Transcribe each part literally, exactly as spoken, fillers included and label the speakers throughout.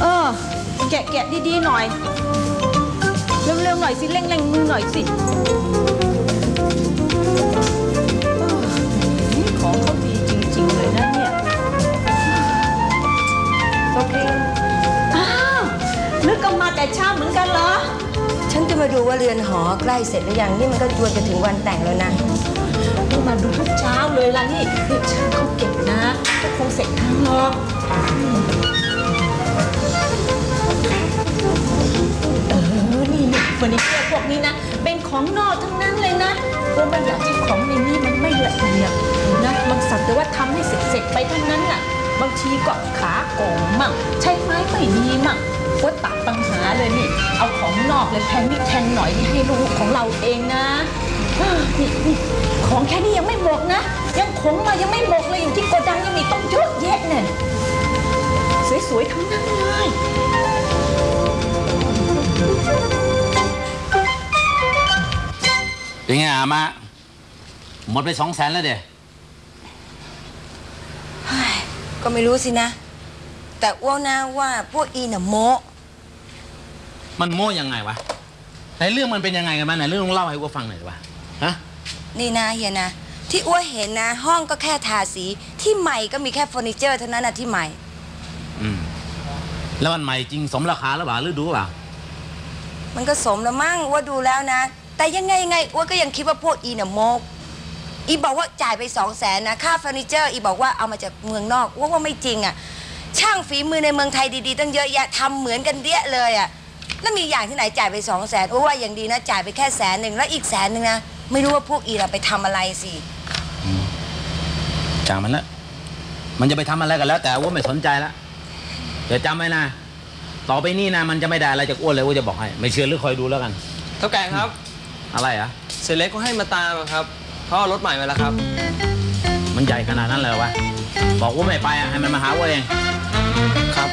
Speaker 1: เออแกะแกะดีๆหน่อยเร็วๆหน่อยสิเร่งๆมือหน่อยสิของเขาดีจริงๆเลยนะเนี่ยโอเคอ้าวนึกก็มาแต่เช้าเหมือนกันเหรอ
Speaker 2: ฉันจะมาดูว่าเรือนหอใกล้เสร็จหรือยังนี่มันก็จวนจะถึงวันแต่งแล้วนะ
Speaker 1: ก็มาดูทุกเช้าเลยล่ะนี่นี่ช่างเขาเก่งนะก็คงเสร็จทั้งหรอกเออนี่นี่เฟอร์นิเจอร์พวกนี้นะเป็นของนอกทั้งนั้นเลยนะเราไม่อยากที่ของในนี้มันไม่ละเอียดนะมันสักแต่ว่าทำให้เสร็จๆไปทั้งนั้นน่ะบางทีก็ขาโก่งมั่งใช้ไม้ไม่ดีมั่งว่าตัดปัญหาเลยนี่เอาของนอกเลยแพงนิดแพงหน่อยนี่ให้ลูกของเราเองนะนี่นี่ของแค่นี้ยังไม่หมดนะยังขนมายังไม่หมดเลยอยู่ที่โกดังยังมีต้องเยอะแยะเนี่ยสวยๆทั้งนั้นเลย
Speaker 3: เป็นไงอามาหมดไปสองแสนแล้วเดี๋ย
Speaker 2: ก็ไม่รู้สินะแต่ว่านะว่าพวกอีน่ะโม
Speaker 3: มันโม้ยังไงวะในเรื่องมันเป็นยังไงกันบ้างไหนเรื่องลองเล่าให้อ้วฟังหน่อยวะฮะ
Speaker 2: นี่นะเฮียนะที่อ้วเห็นนะห้องก็แค่ทาสีที่ใหม่ก็มีแค่เฟอร์นิเจอร์เท่านั้นนะที่ใหม่
Speaker 3: อืมแล้วมันใหม่จริงสมราคาหรือเปล่าหรือดูเปล่า
Speaker 2: มันก็สมแล้วมั้งว่าดูแล้วนะแต่ยังไงยังไงอ้วก็ยังคิดว่าพวกอีน่ะโมอีบอกว่าจ่ายไปสองแสนนะค่าเฟอร์นิเจอร์อีบอกว่าเอามาจากเมืองนอกว่าว่าไม่จริงอ่ะช่างฝีมือในเมืองไทยดีๆตั้งเยอะแยะทำเหมือนกันเดี้ยเลยอ่ะแล้วมีอย่างที่ไหนจ่ายไปสองแสนว่าอย่างดีนะจ่ายไปแค่แสนหนึ่งแล้วอีกแสนหนึ่งนะไม่รู้ว่าพวกอีเราไปทำอะไรสิ
Speaker 3: จ่ามันละมันจะไปทำอะไรกันแล้วแต่ว่าไม่สนใจละเดี๋ยวจำไว้นะต่อไปนี่นะมันจะไม่ได้อะไรจากอ้วนเลยว่าจะบอกให้ไม่เชื่อหรือคอยดูแล้วกัน
Speaker 4: เท่าแก่ครับ
Speaker 3: อะไรอ่ะ
Speaker 4: เสร็จเล็กก็ให้มาตามครับเขาเอารถใหม่มาแล้วครับ
Speaker 3: มันใหญ่ขนาดนั้นเลยวะบอกว่าไม่ไปอ่ะให้มันมาหาว่าเอง
Speaker 4: ครับ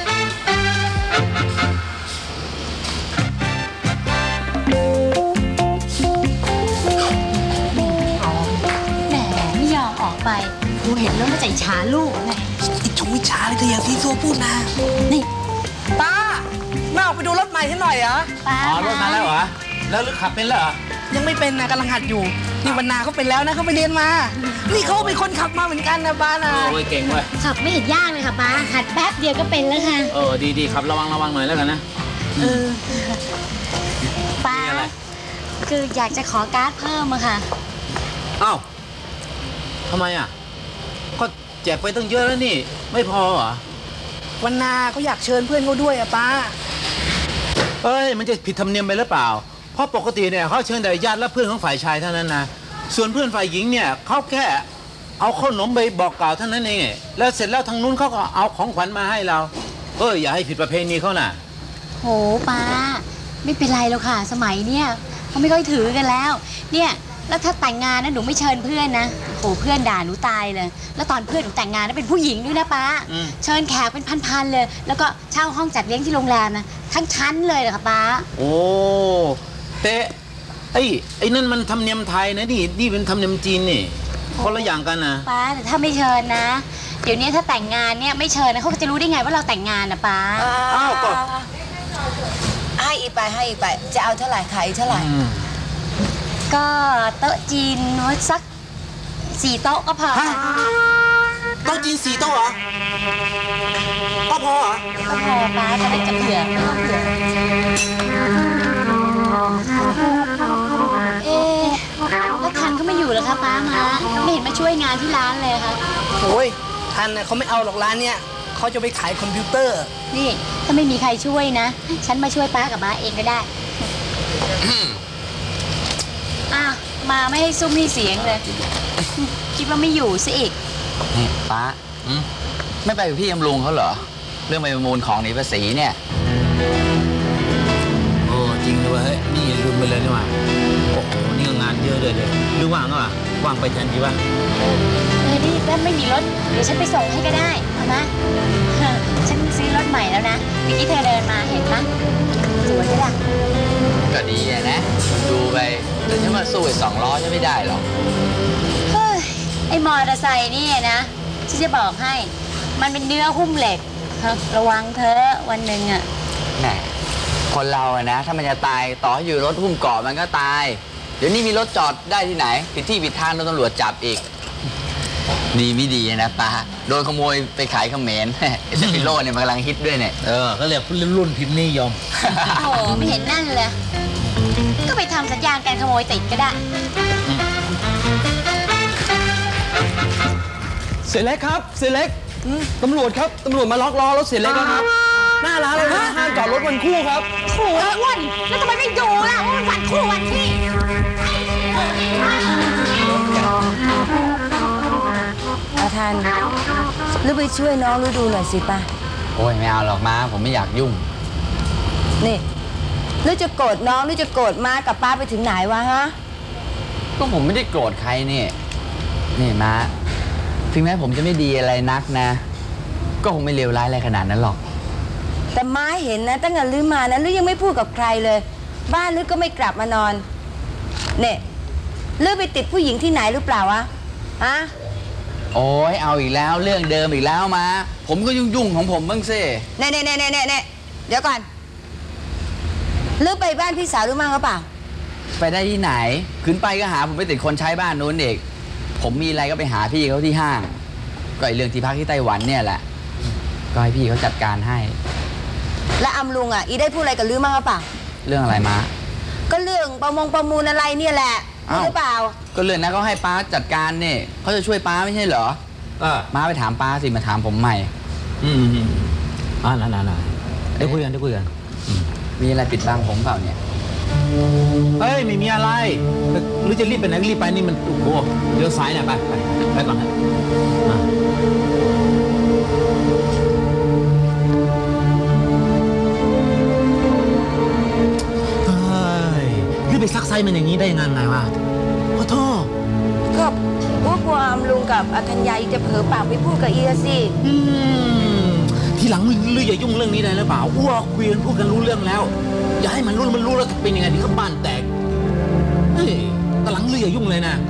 Speaker 5: แหมไม่ยอมออกไปกูเห็นแล้วมาใจช้าลูกไง
Speaker 6: อิจฉาอิจฉาเลยเธออย่าซีซัวพูดนะ
Speaker 5: นี่
Speaker 6: ป้ามาออกไปดูรถใหม่ให้หน่อยเหรอ
Speaker 5: ป้า
Speaker 3: อ๋อรถมาแล้วเหรอแล้วลึกขับเป็นแล้วเหรอ
Speaker 6: ยังไม่เป็นนะกำลังหัดอยู่นี่วันนาเขาเป็นแล้วนะเขาไปเรียนมานี่เขาเป็นคนขับมาเหมือนกันนะป้านะ
Speaker 3: โอ้ยเก่งเว้ย
Speaker 5: ขับไม่เห็นยากเลยค่ะป้าหัดแป๊บเดียวก็เป็นแล้วค่ะ
Speaker 3: เออดีๆขับระวังระวังหน่อยแล้วกันนะ
Speaker 5: เออป้าคืออยากจะขอการ์ดเพิ่มอะค่ะ
Speaker 3: อ้าวทำไมอ่ะก็แจกไปตั้งเยอะแล้วนี่ไม่พอเหรอ
Speaker 6: วันนาเขาอยากเชิญเพื่อนเขาด้วยอะป้า
Speaker 3: เอ้ยมันจะผิดธรรมเนียมไปหรือเปล่าเพราะปกติเนี่ยเขาเชิญแต่ญาติและเพื่อนของฝ่ายชายเท่านั้นนะส่วนเพื่อนฝ่ายหญิงเนี่ยเขาแค่เอาขนมไปบอกกล่าวเท่านั้นเองแล้วเสร็จแล้วทางนู้นเขาก็เอาของขวัญมาให้เราเอออย่าให้ผิดประเพณีเขาน่ะ
Speaker 5: โหป้าไม่เป็นไรแล้วค่ะสมัยเนี่ยเขาไม่ค่อยถือกันแล้วเนี่ยแล้วถ้าแต่งงานนะหนูไม่เชิญเพื่อนนะโหเพื่อนด่าหนูตายเลยแล้วตอนเพื่อนหนูแต่งงานนั้นเป็นผู้หญิงด้วยนะป้าเชิญแขกเป็นพันๆเลยแล้วก็เช่าห้องจัดเลี้ยงที่โรงแรมนะทั้งชั้นเลยเหรอคะป้า
Speaker 3: โอ้แต่ไอ้ไอ้นั่นมันธรรมเนียมไทยนะนี่นี่เป็นธรรมเนียมจีนนี่คนละอย่างกันนะ
Speaker 5: ป้าแต่ถ้าไม่เชิญนะเดี๋ยวนี้ถ้าแต่งงานเนี่ยไม่เชิญนะเขาจะรู้ได้ไงว่าเราแต่งงานนะป้า
Speaker 3: อ้าวก็
Speaker 2: ให้อีไปให้อีไปจะเอาเท่าไหร่ขายเท่าไหร่
Speaker 5: ก็โต๊ะจีนสักสี่โต๊ะก็พอ
Speaker 6: โต๊ะจีนสี่โต๊ะเหรอก็พอเหรอ
Speaker 5: ก็พอป้าจะได้จะเผื่อไม่ต้องเผื่อเอ๊ะแล้วทันเขาไม่อยู่เหรอคะป้ามาไม่เห็นมาช่วยงานที่ร้านเลยค่ะ
Speaker 6: โอ้ยทันเขาไม่เอาหรอกร้านเนี้ยเขาจะไปขายคอมพิวเตอร์
Speaker 5: นี่ถ้าไม่มีใครช่วยนะฉันมาช่วยป้ากับม้าเองก็ได้อ้าวมาไม่ให้ซุ้มให้เสียงเลยคิดว่าไม่อยู่ซะอีก
Speaker 7: นี่ป้าไม่ไปกับพี่ยำลุงเขาเหรอเรื่องไปประมูลของหนีภาษีเนี่ย
Speaker 3: โอ้จริงด้วยเฮ้ยนี่ลืมไปเลยนี่ว่าโอ้โหนี่งานเยอะเลยเลยหรือว่างอ่ะว่างไปแทนดีป่ะ
Speaker 5: เออนี่ถ้าไม่มีรถเดี๋ยวฉันไปส่งให้ก็ได้เอามาฉันซื้อรถใหม่แล้วนะเมื่อกี้เธอเดินมาเห็นปะสวยด้วยล่ะ
Speaker 7: ก็ดีนะดูไปแต่ฉันมาสู้ไอ้สองล้อฉันไม่ได้หรอก
Speaker 5: เฮ้ยไอ้มอเตอร์ไซค์นี่นะฉันจะบอกให้มันเป็นเนื้อหุ้มเหล็กระวังเธอะวันหนึ่งอ่ะ
Speaker 7: แหมคนเราอะนะ ถ้ามันจะตายต่อให้อยู่รถหุ้มเกาะมันก็ตาย เดี๋ยวนี้มีรถจอดได้ที่ไหนผิดที่ผิดทางโดนตำรวจจับอีก ดีไม่ดีนะป้าโดนขโมยไปขายเขมร เอสปิโลเนี่ยมันกำลังฮิตด้วยเนี่ย
Speaker 3: เออเขาเรียกรุ่นพิมพ์นิยม
Speaker 5: โอ้โหไม่เห็นนั่นเลย ก็ไปทำสัญญาณการขโมยติดก็ได้
Speaker 4: เสียเล็กครับเสียเล็กตำรวจครับตำรวจมาล็อกล้อรถเสียเล็กแล้วครับหน้าร้านเลยนะห้ามจอดรถวันคู่ครับ
Speaker 5: โอ้ยอ้วนแล้วทำไมไม่ดูล่ะว่ามันวันคู่วันที่
Speaker 2: อาทันหรือไปช่วยน้องหรือดูหน่อยสิป้า
Speaker 7: โอ้ยไม่เอาหรอกม้าผมไม่อยากยุ่ง
Speaker 2: นี่หรือจะโกรธน้องหรือจะโกรธม้ากับป้าไปถึงไหนวะฮะ
Speaker 7: ก็ผมไม่ได้โกรธใครนี่นี่ม้าถึงแม้ผมจะไม่ดีอะไรนักนะ ก็คงไม่เลวร้ายอะไรขนาดนั้นหรอก
Speaker 2: แต่ม้าเห็นนะตั้งแต่ลือมานะลือยังไม่พูดกับใครเลย บ้านลือก็ไม่กลับมานอนเนี่ยลือไปติดผู้หญิงที่ไหนหรือเปล่าวะฮะ
Speaker 7: โอ้ยเอาอีกแล้วเรื่องเดิมอีกแล้วมาผมก็ยุ่งยุ่งๆของผมบ้างสิ
Speaker 2: เน่เน่เน่เน่เน่เน่เดี๋ยวก่อนลือไปบ้านพี่สาวลือมั่งหรือเปล่า
Speaker 7: ไปได้ที่ไหนขึ้นไปก็หาผมไปติดคนใช้บ้านนู้นเด็กผมมีอะไรก็ไปหาพี่เขาที่ห้างก็ไอเรื่องที่พักที่ไต้หวันเนี่ยแหละก็ให้พี่เขาจัดการให้
Speaker 2: และอำลุงอ่ะอีได้พูดอะไรกับลือมั่งหรือเปล่า
Speaker 7: เรื่องอะไรมา
Speaker 2: ก็เรื่องประมงประมูลอะไรเนี่ยแหละ
Speaker 7: อ้าว
Speaker 2: หรือเปล่า
Speaker 7: ก็เรื่องนั้นเขาให้ป้าจัดการเนี่ยเขาจะช่วยป้าไม่ใช่เหรอ
Speaker 3: เออ
Speaker 7: ม้าไปถามป้าสิมาถามผมใหม่
Speaker 3: อืมอืมอ่านั่นนั่นได้คุยกันได้คุยกัน
Speaker 7: มีอะไรปิดบังผมเปล่าเนี่ย
Speaker 3: เฮ้ยไม่มีอะไรหรือจะรีบไปไหนรีบไปนี่มันโอ้โหเลี้ยวซ้ายเนี่ยไปไปไปก่อนนะมาเฮ้ยรีบไปซักไซมันอย่างนี้ได้ยังไงวะขอโทษ
Speaker 2: ก็อ้วกลัวอำลุงกับอธัญญาอีจะเผลอปากไปพูดกับอีอะสิ
Speaker 3: อืมทีหลังลืออย่ายุ่งเรื่องนี้ได้หรือเปล่าอ้วกคุยกันพูดกันรู้เรื่องแล้ว อย่าให้มันรู้มันรู้แล้วเป็นยังไงที่เขาบ้านแตกเฮ้ยตอนหลังลืออย่ายุ่งเลยนะ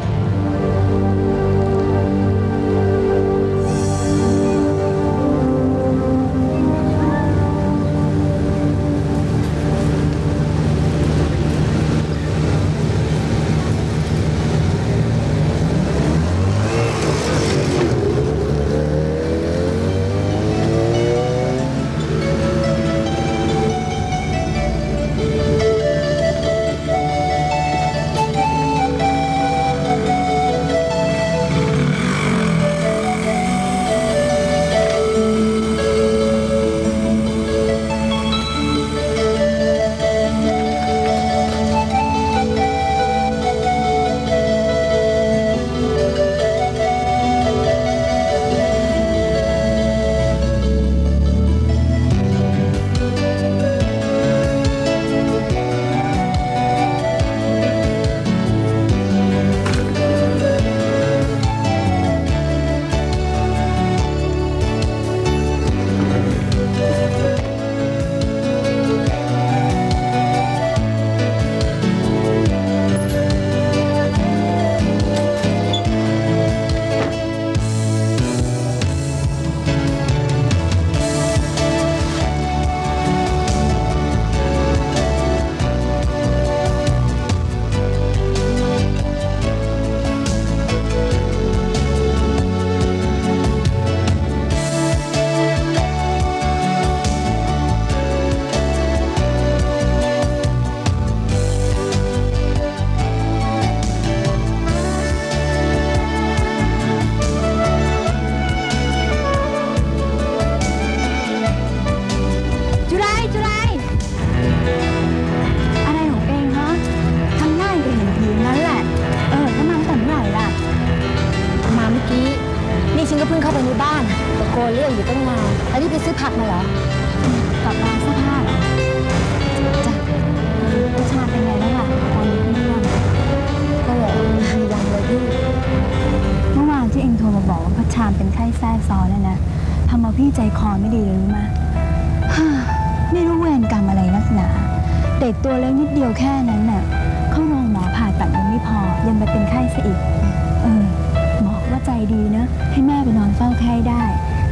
Speaker 8: ใจคอไม่ดีเลยรู้ไหมไม่รู้เวรกรรมอะไรนักหนาเด็กตัวเล็กนิดเดียวแค่นั้นน่ะเข้าโรงหมอผ่าตัดยังไม่พอยังไปเป็นไข้ซะอีกเออหมอว่าใจดีนะให้แม่ไปนอนเฝ้าไข้ได้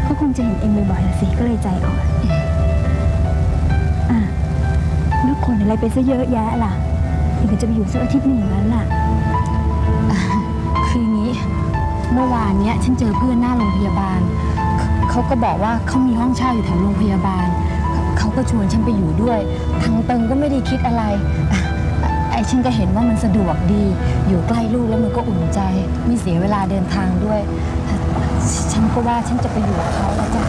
Speaker 8: ก็คงจะเห็นเองบ่อยๆละสิก็เลยใจอ่อนอ่ะแล้วขนอะไรไปซะเยอะแยะล่ะเองก็จะไปอยู่สักอาทิตย์หนึ่งอย่างนั้นล่ะคืออย่างนี้เมื่อวานเนี้ยฉันเจอเพื่อนหน้าโรงพยาบาลเขาก็บอกว่าเขามีห้องเช่าอยู่แถวโรงพยาบาลเขาก็ชวนฉันไปอยู่ด้วยทางเติงก็ไม่ได้คิดอะไรไอ้ฉันก็เห็นว่ามันสะดวกดีอยู่ใกล้ลูกแล้วมันก็อุ่นใจไม่เสียเวลาเดินทางด้วยฉันก็ว่าฉันจะไปอยู่กับเขาแล้วจ้ะ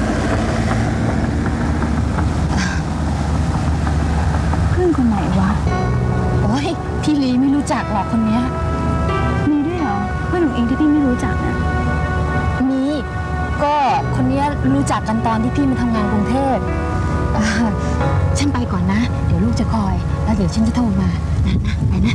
Speaker 8: เพื่อนคนไหนวะโอ้ยพี่ลีไม่รู้จักหรอกคนเนี้ยมีด้วยเหรอเพื่อนของเองที่พี่ไม่รู้จักนะมีก็คนเนี้ยรู้จักกันตอนที่พี่มาทำงานกรุงเทพฉันไปก่อนนะเดี๋ยวลูกจะคอยแล้วเดี๋ยวฉันจะโทรมานะนะไปนะ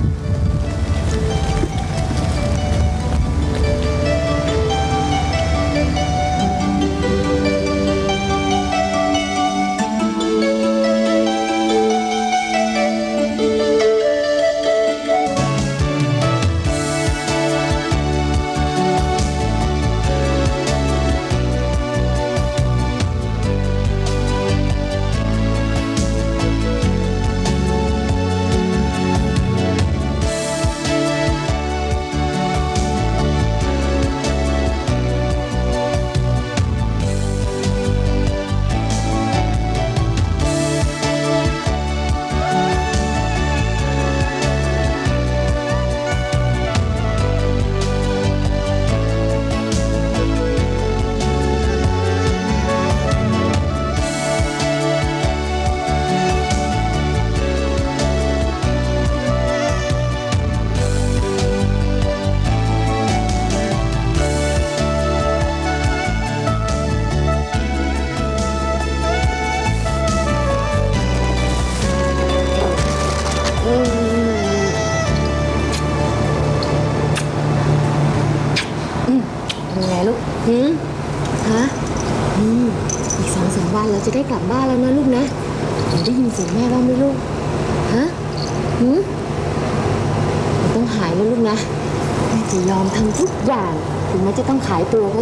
Speaker 8: จะได้กลับบ้านแล้วนะลูกนะหนูได้ยินเสียงแม่บ้างไหมลูกฮะหืมต้องหายแล้วลูกนะแม่จะยอมทำทุกอย่างถึงแม้จะต้องขายตัวก็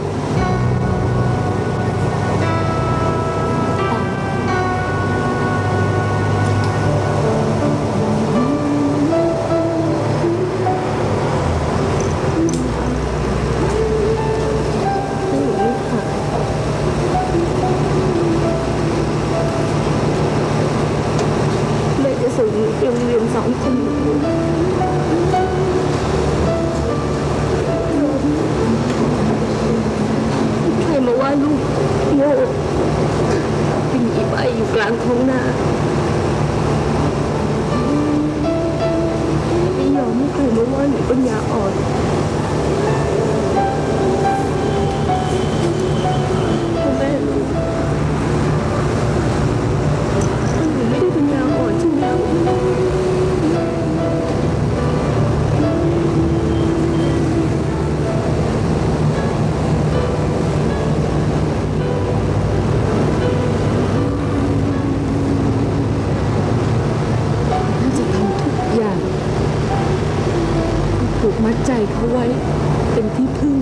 Speaker 8: มัดใจเขาไว้เป็นที่พึ่ง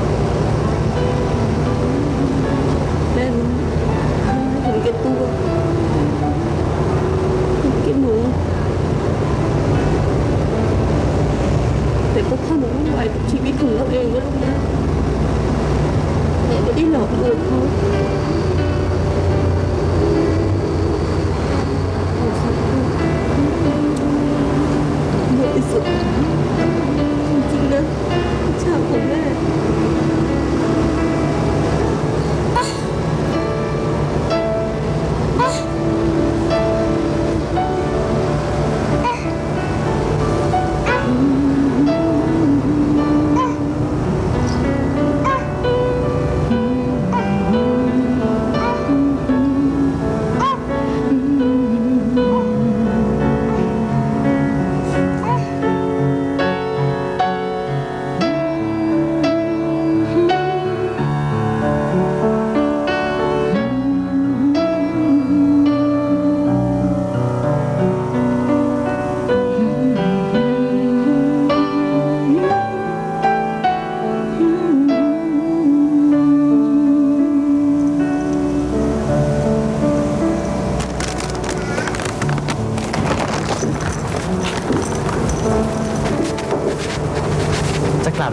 Speaker 8: แม่ไม่เห็นแก่ตัวเห็นแก่หนูแต่ก็พ่อหนูวุ่นวายกับชีวิตของเราเองนะลูกนะแม่ไม่ได้หลอกลวงเขาบริสุทธิ์จริงนะชาของแม่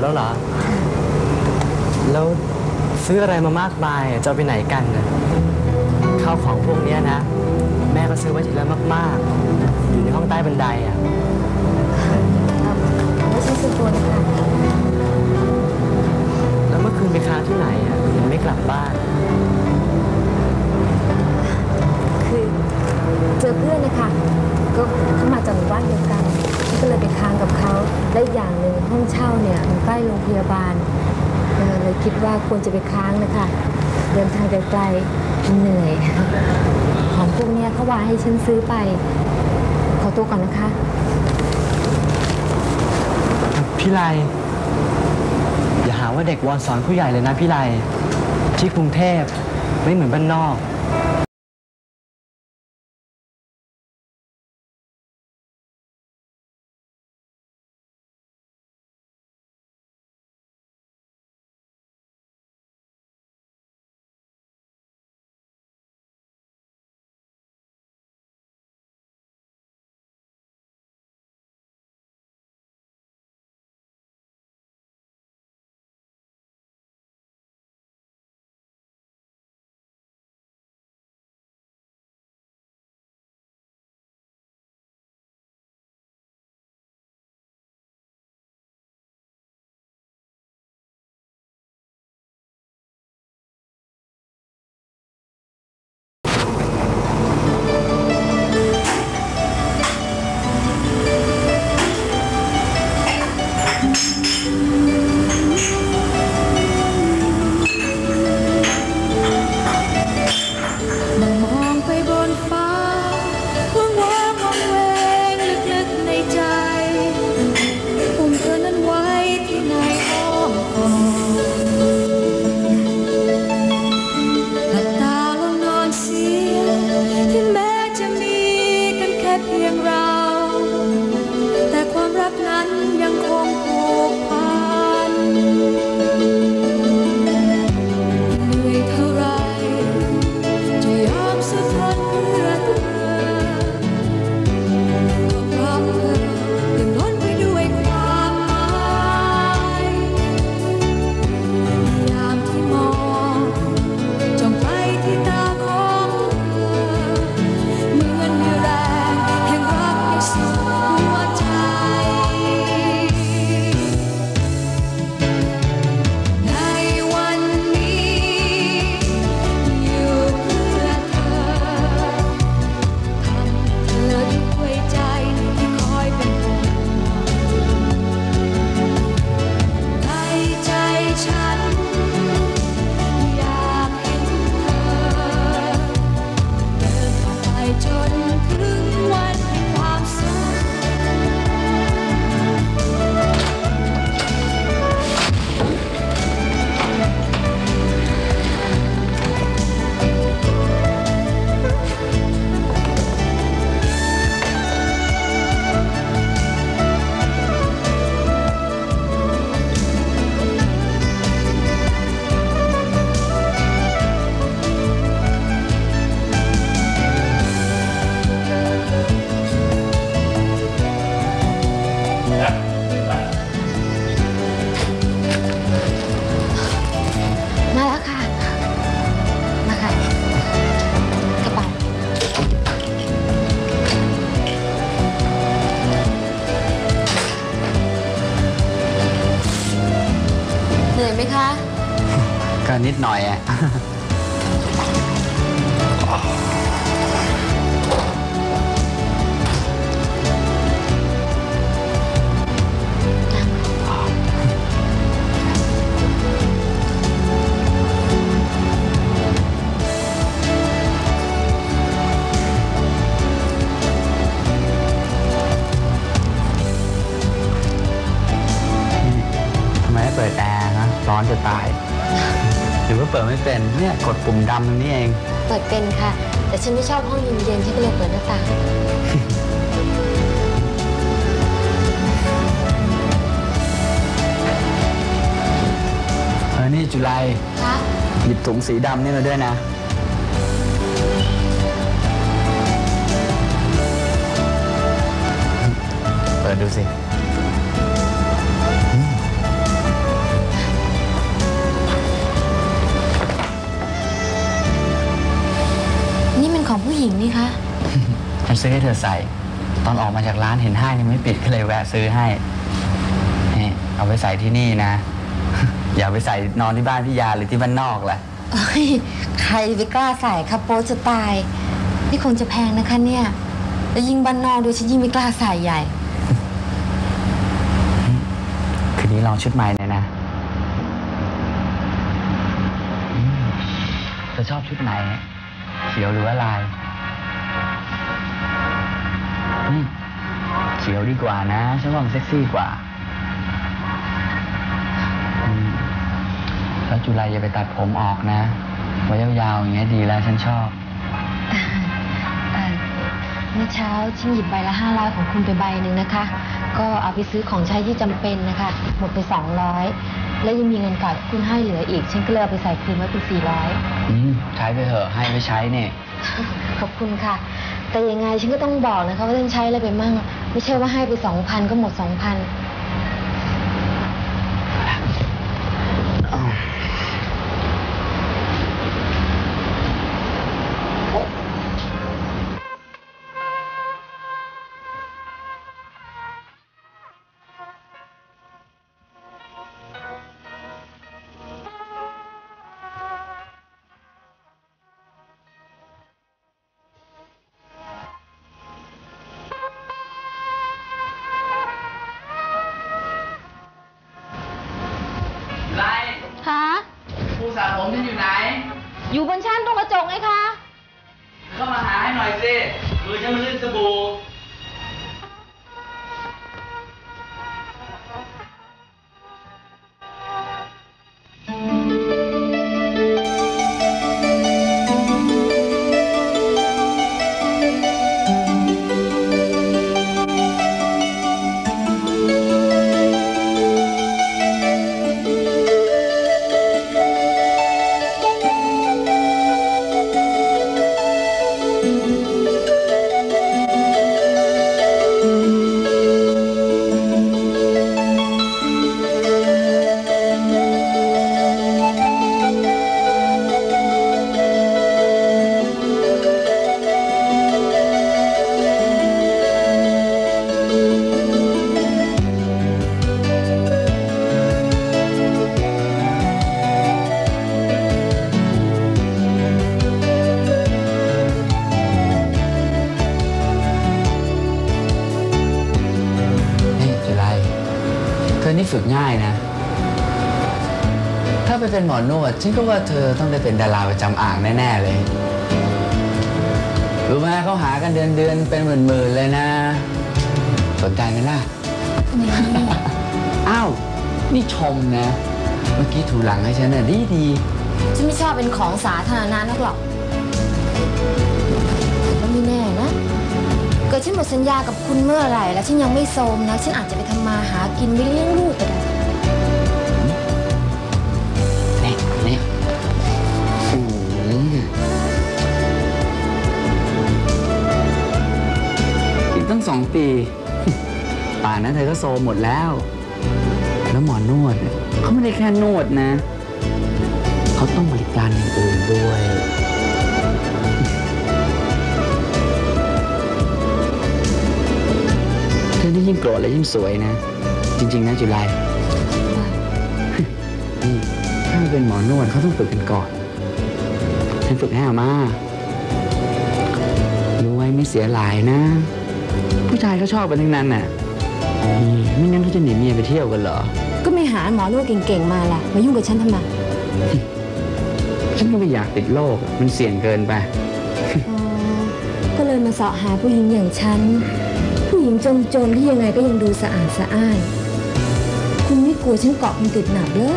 Speaker 4: แล้วเหรอ แล้วซื้ออะไรมามากมายจะเอาไปไหนกันนะข้าวของพวกนี้นะ แม่ก็ซื้อไว้ทีละมากๆอยู่ในห้องใต้บันไดอ่ะ
Speaker 8: ไม่ใช่ส่วนตัวนะคะ
Speaker 4: แล้วเมื่อคืนไปค้างที่ไหนอ่ะยังไม่กลับบ้าน
Speaker 8: คือเจอเพื่อนนะคะก็เข้ามาจากหมู่บ้านเดียวกันก็เลยไปค้างกับเขาและอีกอย่างหนึ่งห้องเช่าเนี่ยมันใกล้โรงพยาบาลเออเลยคิดว่าควรจะไปค้างนะคะเดินทางไกลๆเหนื่อย ของพวกเนี้ยเขาว่าให้ฉันซื้อไปขอตัวก่อนนะคะ
Speaker 4: พี่ไลอย่าหาว่าเด็กวอนสอนผู้ใหญ่เลยนะพี่ไลที่กรุงเทพไม่เหมือนบ้านนอก
Speaker 7: ก็นิดหน่อยอ่ะ ทำไมไม่เปิดแอร์นะร้อนจะตายหรือว่าเปิดไม่เป็นเนี่ยกดปุ่มดำตรงนี้เอง
Speaker 8: เปิดเป็นค่ะแต่ฉันไม่ชอบห้องเย็นๆฉันก็เลยเปิดหน้าต่าง
Speaker 7: เออนี่จุไล
Speaker 8: คะ
Speaker 7: หยิบถุงสีดำนี่มาด้วยนะเปิดดูสิ
Speaker 8: นี่มันของผู้หญิงนี่คะ
Speaker 7: ฉันซื้อให้เธอใส่ ตอนออกมาจากร้านเห็นห้างยังไม่ปิดก็เลยแวะซื้อให้นี่เอาไปใส่ที่นี่นะ อย่าไปใส่นอนที่บ้านพี่ยาหรือที่บ้านนอกแหละ
Speaker 8: เอ้ยใครไปกล้าใส่ครับโป๊จะตายนี่คงจะแพงนะคะเนี่ยแล้วยิ่งบ้านนอกด้วยฉันยิ่งไม่กล้าใส่ใหญ่
Speaker 7: คืนนี้ลองชุดใหม่หน่อยนะอืมเธอชอบชุดไหนเขียวหรือว่าลายอืมเขียวดีกว่านะฉันว่ามันเซ็กซี่กว่าอืมแล้วจุลัยอย่าไปตัดผมออกนะไว้ยาวๆอย่างเงี้ยดีแล้วฉันชอบ
Speaker 8: เอ่อเมื่อเช้าฉันหยิบใบละห้าร้อยของคุณไปใบหนึ่งนะคะ ก็เอาไปซื้อของใช้ที่จำเป็นนะคะ หมดไปสองร้อยแล้วยังมีเงินเก่าที่คุณให้เหลืออีก ฉันก็เลยเอาไปใส่คืนไว้เป็นสี่ร้อย
Speaker 7: อืมใช้ไปเถอะให้ไปใช้เนี่ย
Speaker 8: ขอบคุณค่ะ แต่ยังไงฉันก็ต้องบอกนะคะว่าฉันใช้อะไรไปมั่งไม่ใช่ว่าให้ไปสองพันก็หมดสองพัน
Speaker 7: ไร
Speaker 8: คะ
Speaker 7: ผู้สาวผมฉันอยู่ไหน
Speaker 8: อยู่บนชั้นตรงกระจกไงคะ
Speaker 7: เข้ามาหาให้หน่อยสิมือฉันมันลื่นสบู่นี่ฝึกง่ายนะ ถ้าไปเป็นหมอนวดฉันก็ว่าเธอต้องได้เป็นดาราประจำอ่างแน่ๆเลยรู้ไหมเขาหากันเดือนเดือนเป็นหมื่นๆเลยนะสนใจไหมล่ะ อ้าวนี่ชมนะเมื่อกี้ถูหลังให้ฉันน่ะดีดี
Speaker 8: ฉันไม่ชอบเป็นของสาธารณะนักหรอกแต่ก็ไม่แน่นะเกิดฉันหมดสัญญากับคุณเมื่อไหร่แล้วฉันยังไม่โซมนะฉันอาจจะไปทำมาหากินไปเลี้ยงลูกก็ได้
Speaker 7: นี่นี่อีกตั้งสองปี ป่านนั้นเธอก็โซมหมดแล้วแล้วหมอนวดเนี่ยเขาไม่ได้แค่นวดนะเขาต้องบริการอย่างอื่นด้วยเธอนี่ยิ่งโกรธและยิ่งสวยนะจริงๆนะจุฬานี่ถ้าเป็นหมอนวดเขาต้องฝึกกันก่อนฉันฝึกให้อาม่ารู้ไว้ไม่เสียหลายนะผู้ชายเขาชอบกันทั้งนั้นน่ะไม่งั้นเขาจะหนีเมียไปเที่ยวกันเหรอ
Speaker 8: ก็ไม่หาหมอนวดเก่งๆมาล่ะมายุ่งกับฉันทำไม
Speaker 7: ฉันก็ไม่อยากติดโรคมันเสี่ยงเกินไป
Speaker 8: อ๋อก็เลยมาเสาะหาผู้หญิงอย่างฉันผู้หญิงจนๆที่ยังไงก็ยังดูสะอาดสะอ้านคุณไม่กลัวฉันเกาะคุณติดหนักเลย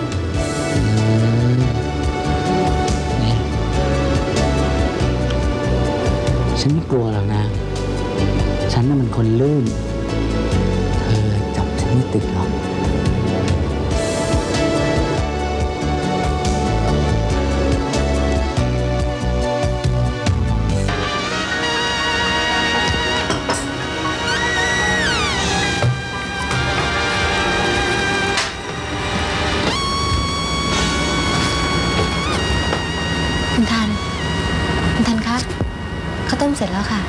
Speaker 7: ฉันไม่กลัวหรอกนะฉันน่ะมันคนลื่นเธอจับฉันไม่ติดหรอก
Speaker 8: คุณทันคุณทันคะข้าวต้มเสร็จแล้วค่ะ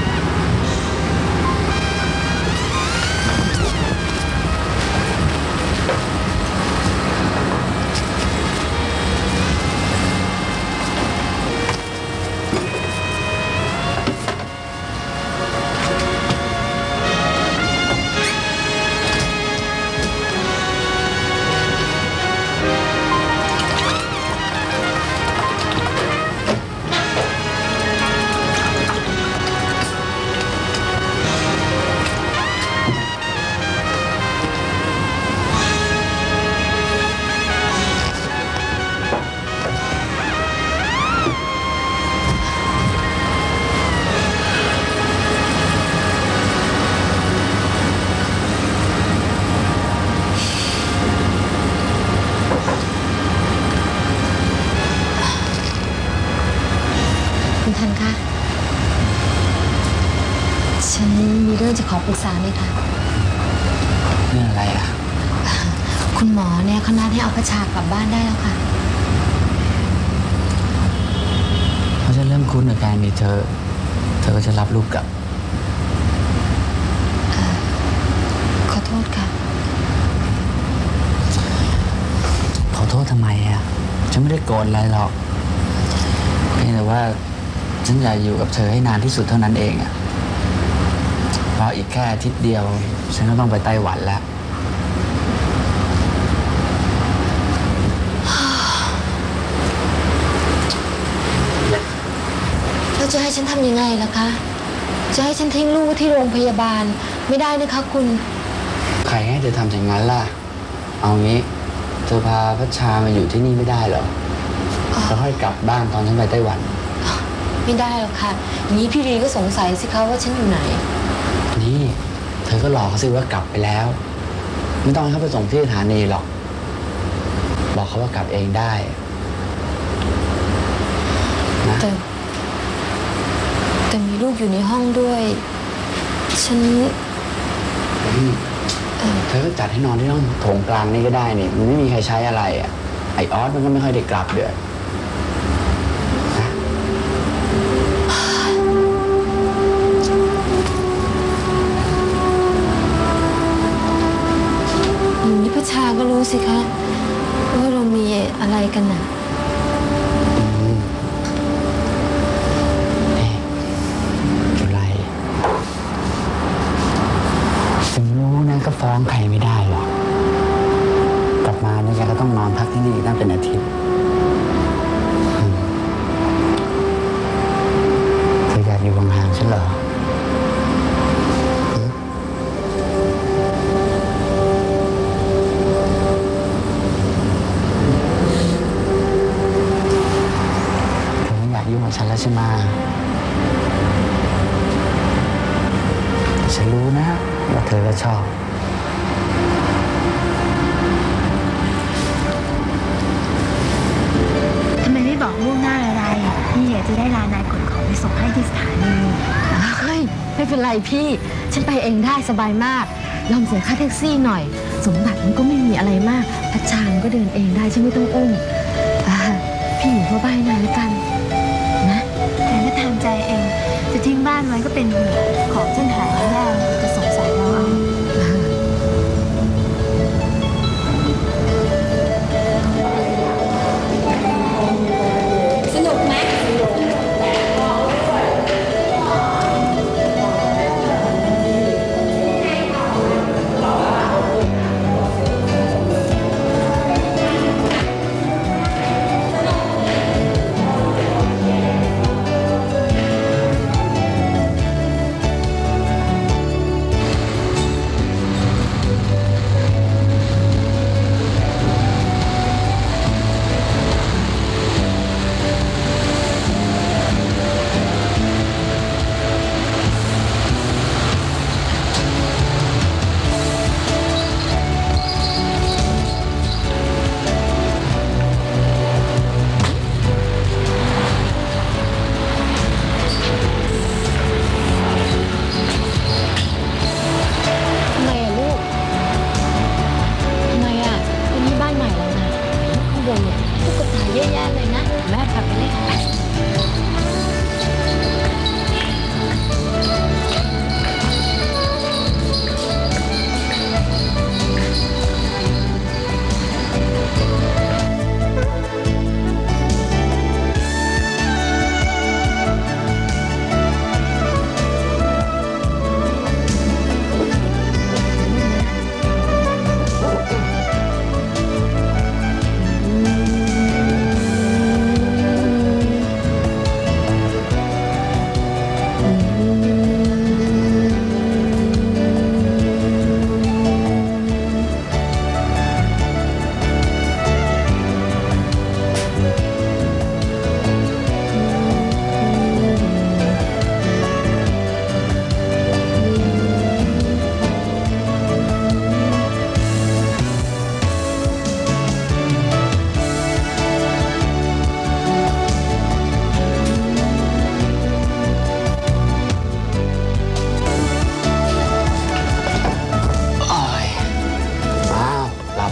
Speaker 8: คุณทันคะ ฉันมีเรื่องจะขอปรึกษาเลยค่ะ
Speaker 7: เรื่องอะไรอ่ะ
Speaker 8: คุณหมอเนี่ยเขานัดให้เอาพระชากลับบ้านได้แล้วค่ะ
Speaker 7: เพราะฉันเริ่มคุ้นกับการมีเธอ เธอก็จะรับลูกกลับ
Speaker 8: ขอโทษค่ะ
Speaker 7: ขอโทษทำไมอ่ะ ฉันไม่ได้โกรธอะไรหรอกเพียงแต่ว่าฉันอยากอยู่กับเธอให้นานที่สุดเท่านั้นเองอ่ะ เพราะอีกแค่อาทิตย์เดียว ฉันก็ต้องไปไต้หวันแล้ว
Speaker 8: แล้วจะให้ฉันทำยังไงล่ะคะ จะให้ฉันทิ้งลูกที่โรงพยาบาลไม่ได้นะคะคุณ
Speaker 7: ใครให้เธอทำอย่างนั้นล่ะ เอางี้ เธอพาพัชชามาอยู่ที่นี่ไม่ได้เหรอ แล้วค่อยกลับบ้านตอนฉันไปไต้หวัน
Speaker 8: ไม่ได้หรอกค่ะอย่างนี้พี่รีก็สงสัยสิคะว่าฉันอยู่ไหน
Speaker 7: นี่ เธอก็หลอกเขาสิว่ากลับไปแล้ว ไม่ต้องให้เขาไปส่งที่สถานีหรอก บอกเขาว่ากลับเองได้นะ
Speaker 8: แต่แต่มีลูกอยู่ในห้องด้วย ฉัน
Speaker 7: อืมเธอก็จัดให้นอนที่ห้องโถงกลางนี่ก็ได้นี่ มันไม่มีใครใช้อะไรอ่ะ ไอออสมันก็ไม่ค่อยได้กลับเดือดนะ
Speaker 8: อย่างนี้พระชาก็รู้สิคะว่าเรามีอะไรกันน่ะ
Speaker 7: นี่จุไรถึงรู้นะก็ฟ้องใครไม่ได้หรอก กลับมาเนี่ยแกก็ต้องนอนพักที่นี่ตั้งเป็นอาทิตย์อืมเธออยากอยู่ห่างๆฉันเหรอหือเธอไม่อยากยุ่งกับฉันแล้วใช่ไหม ฉันรู้นะว่าเธอก็ชอบ
Speaker 8: ทำไมไม่บอกล่วงหน้าอะไร พี่จะได้ลานายขนของไปส่งให้ที่สถานีเฮ้ยไม่เป็นไรพี่ ฉันไปเองได้สบายมาก ยอมเสียค่าแท็กซี่หน่อย สมบัติมันก็ไม่มีอะไรมากพัชชางก็เดินเองได้ฉันไม่ต้องอุ้มอ่าพี่อยู่เพื่อบ้านนายแล้วกันนะแต่ถ้าทำใจเอง จะทิ้งบ้านไว้ก็เป็นห่วงของฉันหายแล้วจะสงสัยเราเอาสนุกไหม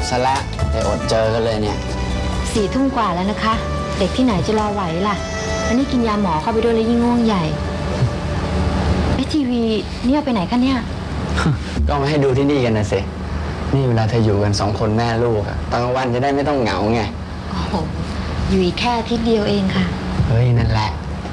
Speaker 7: ซะแล้วแต่อดเจอกันเลยเนี่ย
Speaker 8: สี่ทุ่มกว่าแล้วนะคะ เด็กที่ไหนจะรอไหวล่ะอันนี้กินยาหมอเข้าไปด้วยแล้วยิ่งง่วงใหญ่ไอทีวีเนี่ยไปไหนกันเนี่ย
Speaker 7: ก็มาให้ดูที่นี่กันนะสินี่เวลาเธออยู่กันสองคนแม่ลูกอะตอนกลางวันจะได้ไม่ต้องเหงาไง
Speaker 8: โอ้โหอยู่อีกแค่อาทิตย์เดียวเองค่ะ
Speaker 7: เฮ้ยนั่นแหละ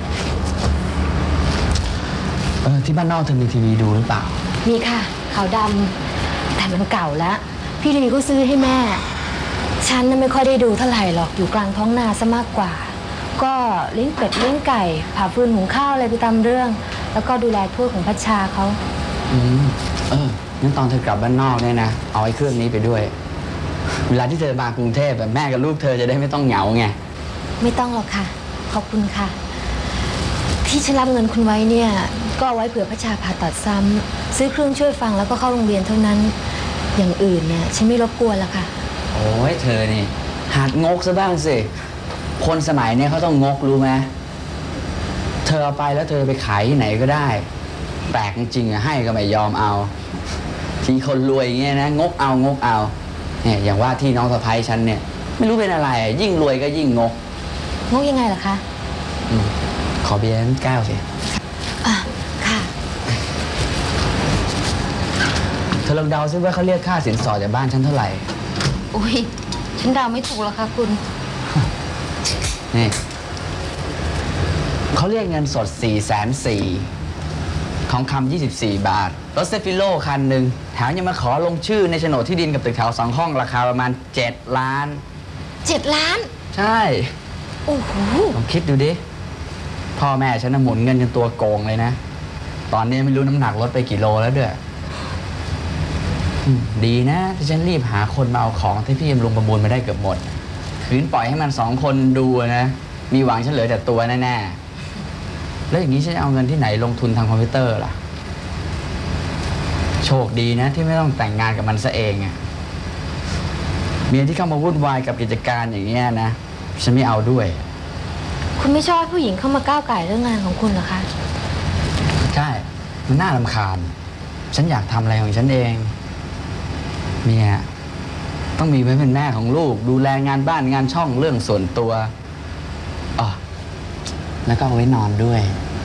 Speaker 7: เออที่บ้านนอกเธอมีทีวีดูหรือเปล่า
Speaker 8: มีค่ะขาวดำแต่มันเก่าแล้วพี่ลีก็ซื้อให้แม่ฉันน่ะไม่ค่อยได้ดูเท่าไหร่หรอกอยู่กลางท้องนาซะมากกว่า ก็เลี้ยงเป็ดเลี้ยงไก่ผ่าฟืนหุงข้าวอะไรไปตามเรื่อง แล้วก็ดูแลถ้วยของพัชชาเขา
Speaker 7: อืมเอองั้นตอนเธอกลับบ้านนอกเนี่ยนะเอาไอ้เครื่องนี้ไปด้วย เวลาที่เธอมากรุงเทพแบบแม่กับลูกเธอจะได้ไม่ต้องเหงาไง
Speaker 8: ไม่ต้องหรอกค่ะขอบคุณค่ะ ที่ฉันรับเงินคุณไว้เนี่ยก็เอาไว้เผื่อพัชชาผ่าตัดซ้ำซื้อเครื่องช่วยฟังแล้วก็เข้าโรงเรียนเท่านั้นอย่างอื่นเนี่ยฉันไม่รบกวนละค่ะ
Speaker 7: โอ้ยเธอนี่หัดงกซะบ้างสิคนสมัยเนี้ยเขาต้องงกรู้ไหมเธอเอาไปแล้วเธอไปขายที่ไหนก็ได้แปลกจริงๆอะให้ก็ไม่ยอมเอาทีคนรวยอย่างเงี้ยนะงกเอางกเอาเนี่ยอย่างว่าที่น้องสะใภ้ฉันเนี่ยไม่รู้เป็นอะไรยิ่งรวยก็ยิ่งงก
Speaker 8: งกยังไงล่ะคะ
Speaker 7: อขอเบียร์แก้วสิ
Speaker 8: อ่ะค่ะ
Speaker 7: เธอลองเดาซิว่าเขาเรียกค่าสินสอดจากบ้านฉันเท่าไหร่
Speaker 8: อุ้ยฉันเดาไม่ถูกแล้วค่ะคุณ
Speaker 7: นี่เขาเรียกเงินสดสี่แสนสี่ทองคำยี่สิบสี่บาทรถเซฟิโลคันหนึ่งแถมยังมาขอลงชื่อในโฉนดที่ดินกับตึกแถวสองห้องราคาประมาณเจ็ดล้าน
Speaker 8: เจ็ดล้าน
Speaker 7: ใช่
Speaker 8: โอ้โห
Speaker 7: ลองคิดดูดิพ่อแม่ฉันน่ะหมุนเงินจนตัวโกงเลยนะตอนนี้ไม่รู้น้ำหนักลดไปกี่โลแล้วด้วยอืมดีนะที่ฉันรีบหาคนมาเอาของที่พี่ยมลงประมูลมาได้เกือบหมดคืนปล่อยให้มันสองคนดูนะมีหวังฉันเหลือแต่ตัวแน่ๆแล้วอย่างนี้ฉันเอาเงินที่ไหนลงทุนทางคอมพิวเตอร์ล่ะโชคดีนะที่ไม่ต้องแต่งงานกับมันซะเองอะเมียที่เข้ามาวุ่นวายกับกิจการอย่างเงี้ยนะฉันไม่เอาด้วย
Speaker 8: คุณไม่ชอบผู้หญิงเข้ามาก้าวไก่เรื่องงานของคุณเหรอคะ
Speaker 7: ใช่มันน่ารำคาญฉันอยากทำอะไรของฉันเองเมียต้องมีไว้เป็นแม่ของลูกดูแลงานบ้านงานช่องเรื่องส่วนตัวอ๋อแล้วก็เอาไว้นอนด้วย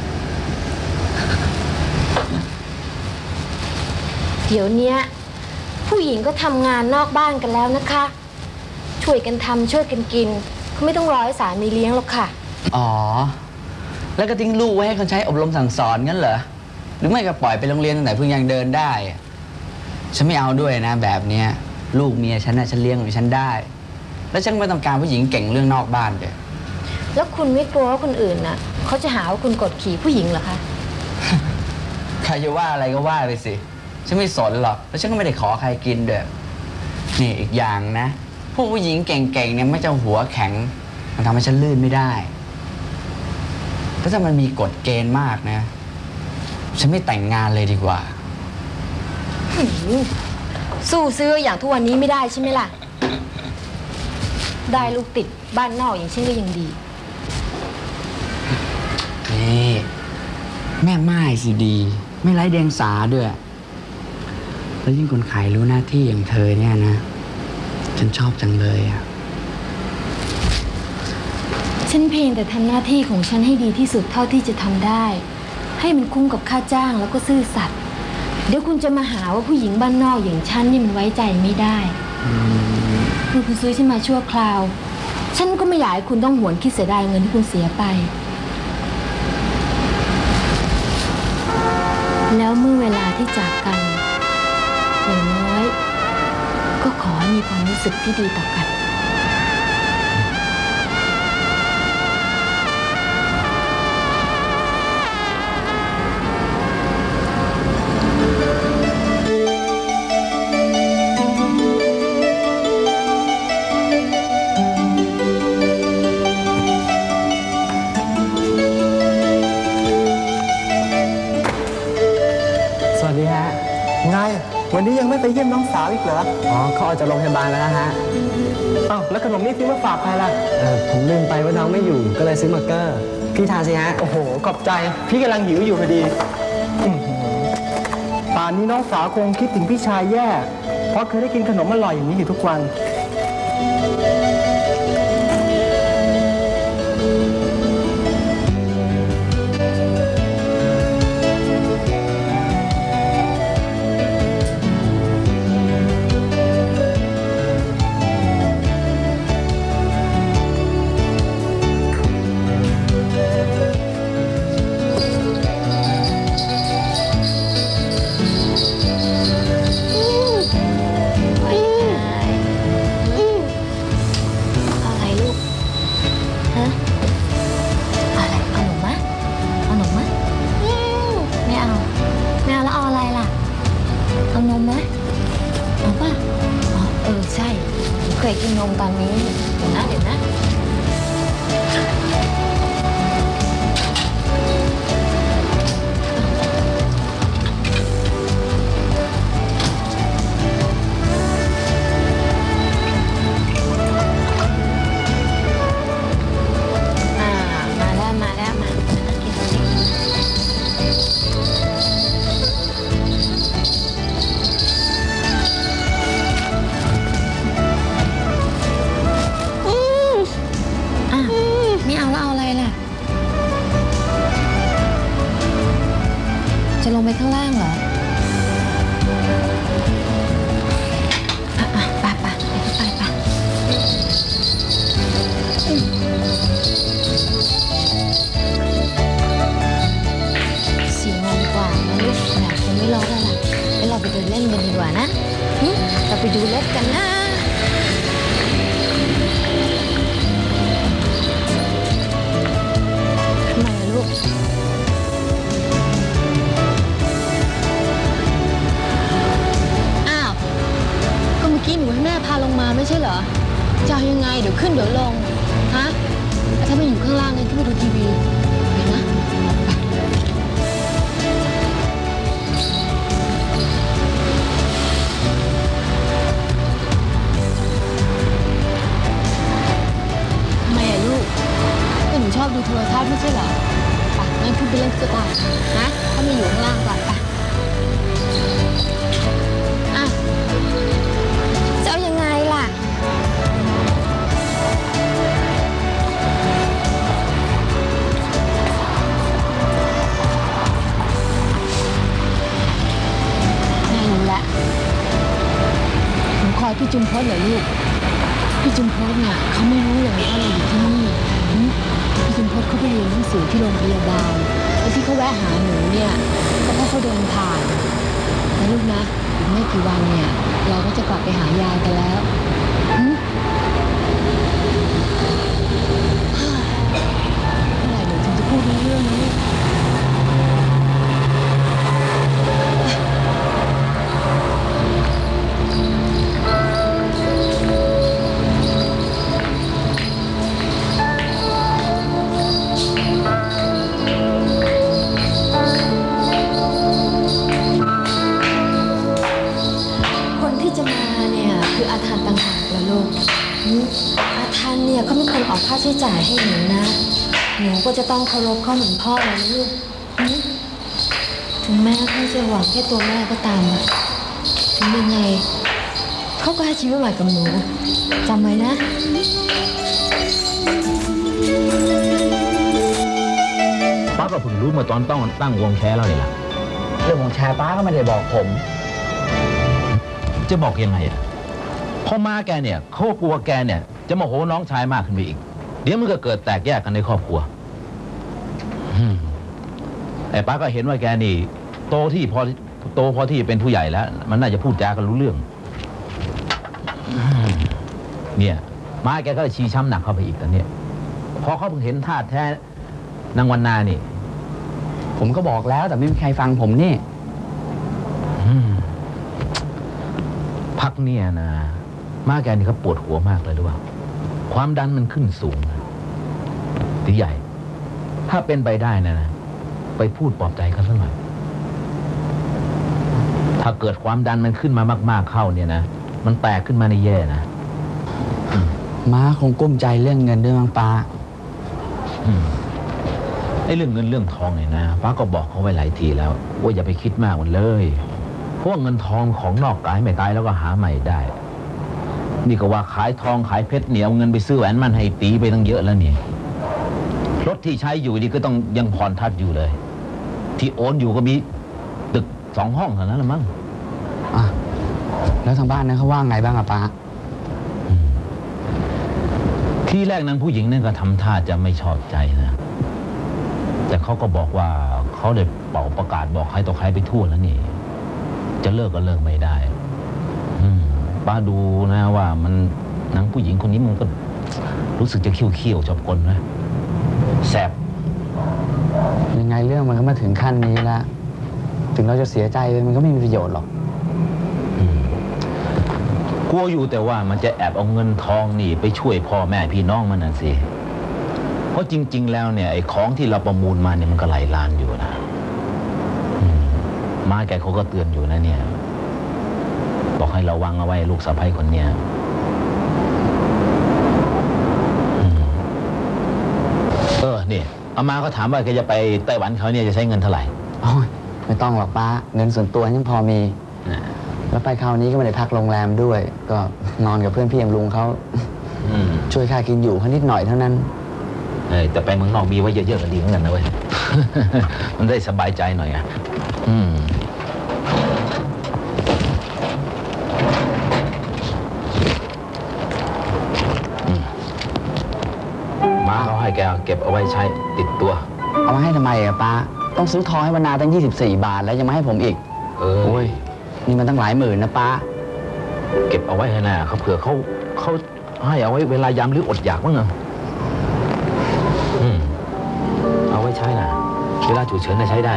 Speaker 8: เดี๋ยวเนี้ยผู้หญิงก็ทำงานนอกบ้านกันแล้วนะคะ ช่วยกันทำช่วยกันกินเขาไม่ต้องรอให้สามีเลี้ยงหรอกค่ะ
Speaker 7: อ๋อแล้วก็ทิ้งลูกไว้ให้คนใช้อบรมสั่งสอนงั้นเหรอหรือไม่ก็ปล่อยไปโรงเรียนตั้งแต่เพิ่งยังเดินได้ฉันไม่เอาด้วยนะแบบเนี้ยลูกเมียฉันน่ะฉันเลี้ยงของฉันได้ แล้วฉันไม่ต้องการผู้หญิงเก่งเรื่องนอกบ้านเด้อ
Speaker 8: แล้วคุณไม่กลัวว่าคนอื่นน่ะเขาจะหาว่าคุณกดขี่ผู้หญิงเหรอคะ
Speaker 7: ใครจะว่าอะไรก็ว่าไปสิฉันไม่สนหรอกแล้วฉันก็ไม่ได้ขอใครกินเด้อนี่อีกอย่างนะพวกผู้หญิงเก่งๆเนี่ยไม่จะหัวแข็งมันทำให้ฉันลื่นไม่ได้ถ้ามันมีกฎเกณฑ์มากนะฉันไม่แต่งงานเลยดีกว่า
Speaker 8: สู้ซื้ออย่างทุกวันนี้ไม่ได้ใช่ไหมล่ะ ได้ลูกติดบ้านนอกอย่างเช่นก็ยังดี
Speaker 7: นี่แม่ไม้สิดีไม่ไร้เดียงสาด้วยแล้วยิ่งคนขายรู้หน้าที่อย่างเธอเนี่ยนะฉันชอบจังเลยอ่ะ
Speaker 8: ฉันเพียงแต่ทำหน้าที่ของฉันให้ดีที่สุดเท่าที่จะทำได้ ให้มันคุ้มกับค่าจ้างแล้วก็ซื่อสัตย์เดี๋ยวคุณจะมาหาว่าผู้หญิงบ้านนอกอย่างฉันนี่มันไว้ใจไม่ได้คือคุณซื้อฉันมาชั่วคราว ฉันก็ไม่อยากให้คุณต้องหวนคิดเสียดายเงินที่คุณเสียไป แล้วเมื่อเวลาที่จากกันอย่างน้อยก็ขอให้มีความรู้สึกที่ดีต่อกัน
Speaker 9: วันนี้ยังไม่ไปเยี่ยมน้องสาวอีกเหรอ
Speaker 4: อ๋อเขาออกจากโรงพยาบาลแล้วนะฮะ
Speaker 9: อ้าวแล้วขนมนี่ซื้อมาฝากใครล่ะ
Speaker 4: เออผมลืมไปว่าน้องไม่อยู่ก็เลยซื้อมาเกอร์พี่ทานสิฮะ
Speaker 9: โอ้โหขอบใจพี่กำลังหิวอยู่พอดีอื้อหือป่านนี้น้องสาวคงคิดถึงพี่ชายแย่ พราะเคยได้กินขนมอร่อยอย่างนี้อยู่ทุกวัน
Speaker 8: อะไรลูก ฮะ อะไร เอาหนมมะเอาหนมมะไม่เอา ไม่เอาแล้วเอาอะไรล่ะ เอานมไหมเอาป่ะอ๋อเออใช่เคยกินนมตอนนี้ เดี๋ยวนะเดี๋ยวนะ อ่า มาแล้วมาแล้วมามานั่งกินตรงนี้อ่ะไม่เอาแล้วเอาอะไรล่ะ จะลงไปข้างล่างเหรอ อ่ะอ่ะไปไปไปไปไปอืมสี่โมงกว่านะลูกแดดคงไม่ร้อนแล้วล่ะงั้นเราไปเดินเล่นกันดีกว่านะหึเราไปดูรถกันนะทำไมอะลูก อ้าว ก็เมื่อกี้หนูให้แม่พาลงมาไม่ใช่เหรอ จะเอายังไงเดี๋ยวขึ้นเดี๋ยวลง ฮะแล้วถ้าไม่อยู่ข้างล่างงั้นขึ้นมาดูทีวีไปนะทำไมอะลูกก็หนูชอบดูโทรทัศน์ไม่ใช่เหรอไปงั้นขึ้นไปเล่นตุ๊กตานะถ้าไม่อยู่ข้างล่างก่อนไปอ่ะจะเอายังไงล่ะ แม่รู้แล้วหนูคอยพี่จุมพจน์เหรอลูก พี่จุมพจน์เนี่ยเขาไม่รู้เลยว่าเราอยู่ที่นี่หืมพี่จุมพจน์เขาไปเรียนหนังสือที่โรงพยาบาลแล้วที่เขาแวะหาหนูเนี่ยก็เพราะเขาเดินผ่านนะลูกนะอีกไม่กี่วันเนี่ยเราก็จะกลับไปหายายกันแล้วหืมเมื่อไหร่หนูถึงจะพูดรู้เรื่องนี้ คนที่จะมาเนี่ยคืออาทันต่างหากละลูกหืมอาทันเนี่ยเขาเป็นคนออกค่าใช้จ่ายให้หนูนะ หนูก็จะต้องเคารพเขาเหมือนพ่อเลยนะลูกหืมถึงแม้เขาจะหวังแค่ตัวแม่ก็ตามอะถึงยังไงเขาก็ให้ชีวิตใหม่กับหนูจำไว้นะ
Speaker 3: ป้าก็เพิ่งรู้เมื่อตอนต้องตั้งวงแชร์แล้วนี่แหละ
Speaker 7: เรื่องของแชร์ป้าก็ไม่ได้บอกผม
Speaker 3: จะบอกยังไงอ่ะพ่อมาแกเนี่ยเขากลัวแกเนี่ยจะโมโหน้องชายมากขึ้นไปอีก เดี๋ยวมันก็เกิดแตกแยกกันในครอบครัวอืมแต่ป้าก็เห็นว่าแกนี่ โตที่พอโตพอที่เป็นผู้ใหญ่แล้ว มันน่าจะพูดจากันรู้เรื่องอืมเนี่ยมาแกก็ชี้ช้ำหนักเข้าไปอีกตอนเนี้ยพอเขาเพิ่งเห็นท่าแท้นางวันนานี่
Speaker 7: ผมก็บอกแล้วแต่ไม่มีใครฟังผมนี่
Speaker 3: อืมพักเนี่ยนะมาแกนี่เขาปวดหัวมากเลยหรือเปล่าความดันมันขึ้นสูงนะตีใหญ่ ถ้าเป็นไปได้นะนะไปพูดปลอบใจเขาสักหน่อยถ้าเกิดความดันมันขึ้นมามากๆเข้าเนี่ยนะมันแตกขึ้นมาในแย่นะอืม
Speaker 7: ม้าคงกุ้มใจเรื่องเงินด้วยมั้งป้า
Speaker 3: อืมไอ้เรื่องเงินเรื่องทองเนี่ยนะป้าก็บอกเขาไว้หลายทีแล้วว่าอย่าไปคิดมากมันเลยพวกเงินทองของนอกกายไม่ตายแล้วก็หาใหม่ได้ นี่ก็ว่าขายทองขายเพชรเนี่ยเอาเงินไปซื้อแหวนมั่นให้ตีไปตั้งเยอะแล้วเนี่ยรถที่ใช้อยู่นี่ก็ต้องยังผ่อนทัดอยู่เลย ที่โอนอยู่ก็มีตึกสองห้องเท่านั้นละมั้ง
Speaker 7: อ่ะแล้วทางบ้านนั้นเขาว่าไงบ้างอะป้า
Speaker 3: ที่แรกนางผู้หญิงนั่นก็ทำท่าจะไม่ชอบใจนะแต่เขาก็บอกว่าเขาได้เป่าประกาศบอกใครต่อใครไปทั่วแล้วนี่จะเลิกก็เลิกไม่ได้อืมป้าดูนะว่ามันนางผู้หญิงคนนี้มันก็รู้สึกจะเขี้ยวเขี้ยวๆจอบกลนะแสบ
Speaker 7: ยังไงเรื่องมันก็มาถึงขั้นนี้แล้วถึงเราจะเสียใจไปมันก็ไม่มีประโยชน์หรอก
Speaker 3: กลัวอยู่แต่ว่ามันจะแอบเอาเงินทองนี่ไปช่วยพ่อแม่พี่น้องมันน่ะสิเพราะจริงๆแล้วเนี่ยไอ้ของที่เราประมูลมาเนี่ยมันก็หลายล้านอยู่นะมาแกเขาก็เตือนอยู่นะเนี่ยบอกให้ระวังเอาไว้ลูกสะใภ้คนเนี้ยเออนี่อามาก็ถามว่าแกจะไปไต้หวันเขาเนี่ยจะใช้เงินเท่าไหร่
Speaker 7: โอ้ยไม่ต้องหรอกป้าเงินส่วนตัวยังพอมีแล้วไปคราวนี้ก็ไม่ได้พักโรงแรมด้วย ก็นอนกับเพื่อนพี่เอ็มลุงเขาช่วยค่ากินอยู่แค่นิดหน่อยเท่านั้น
Speaker 3: เออแต่ไปเมืองนอกมีไว้เยอะๆก็ดีเหมือนกันนะเว้ย มันได้สบายใจหน่อยอ่ะอืมมาเขาให้แกเก็บเอาไว้ใช้ติดตัว
Speaker 7: เอามาให้ทำไมอะป้าต้องซื้อทองให้วนาตั้งยี่สิบสี่บาทแล้วยังมาให้ผมอีก
Speaker 3: เออ
Speaker 7: โอ้ยนี่มันตั้งหลายหมื่นนะป้า
Speaker 3: เก็บเอาไว้ให้นะเขาเผื่อเขาเขาให้เอาไว้เวลายามหรืออดอยากมั้งเนอะอืมเอาไว้ใช้นะเวลาฉุกเฉินจะใช้ได้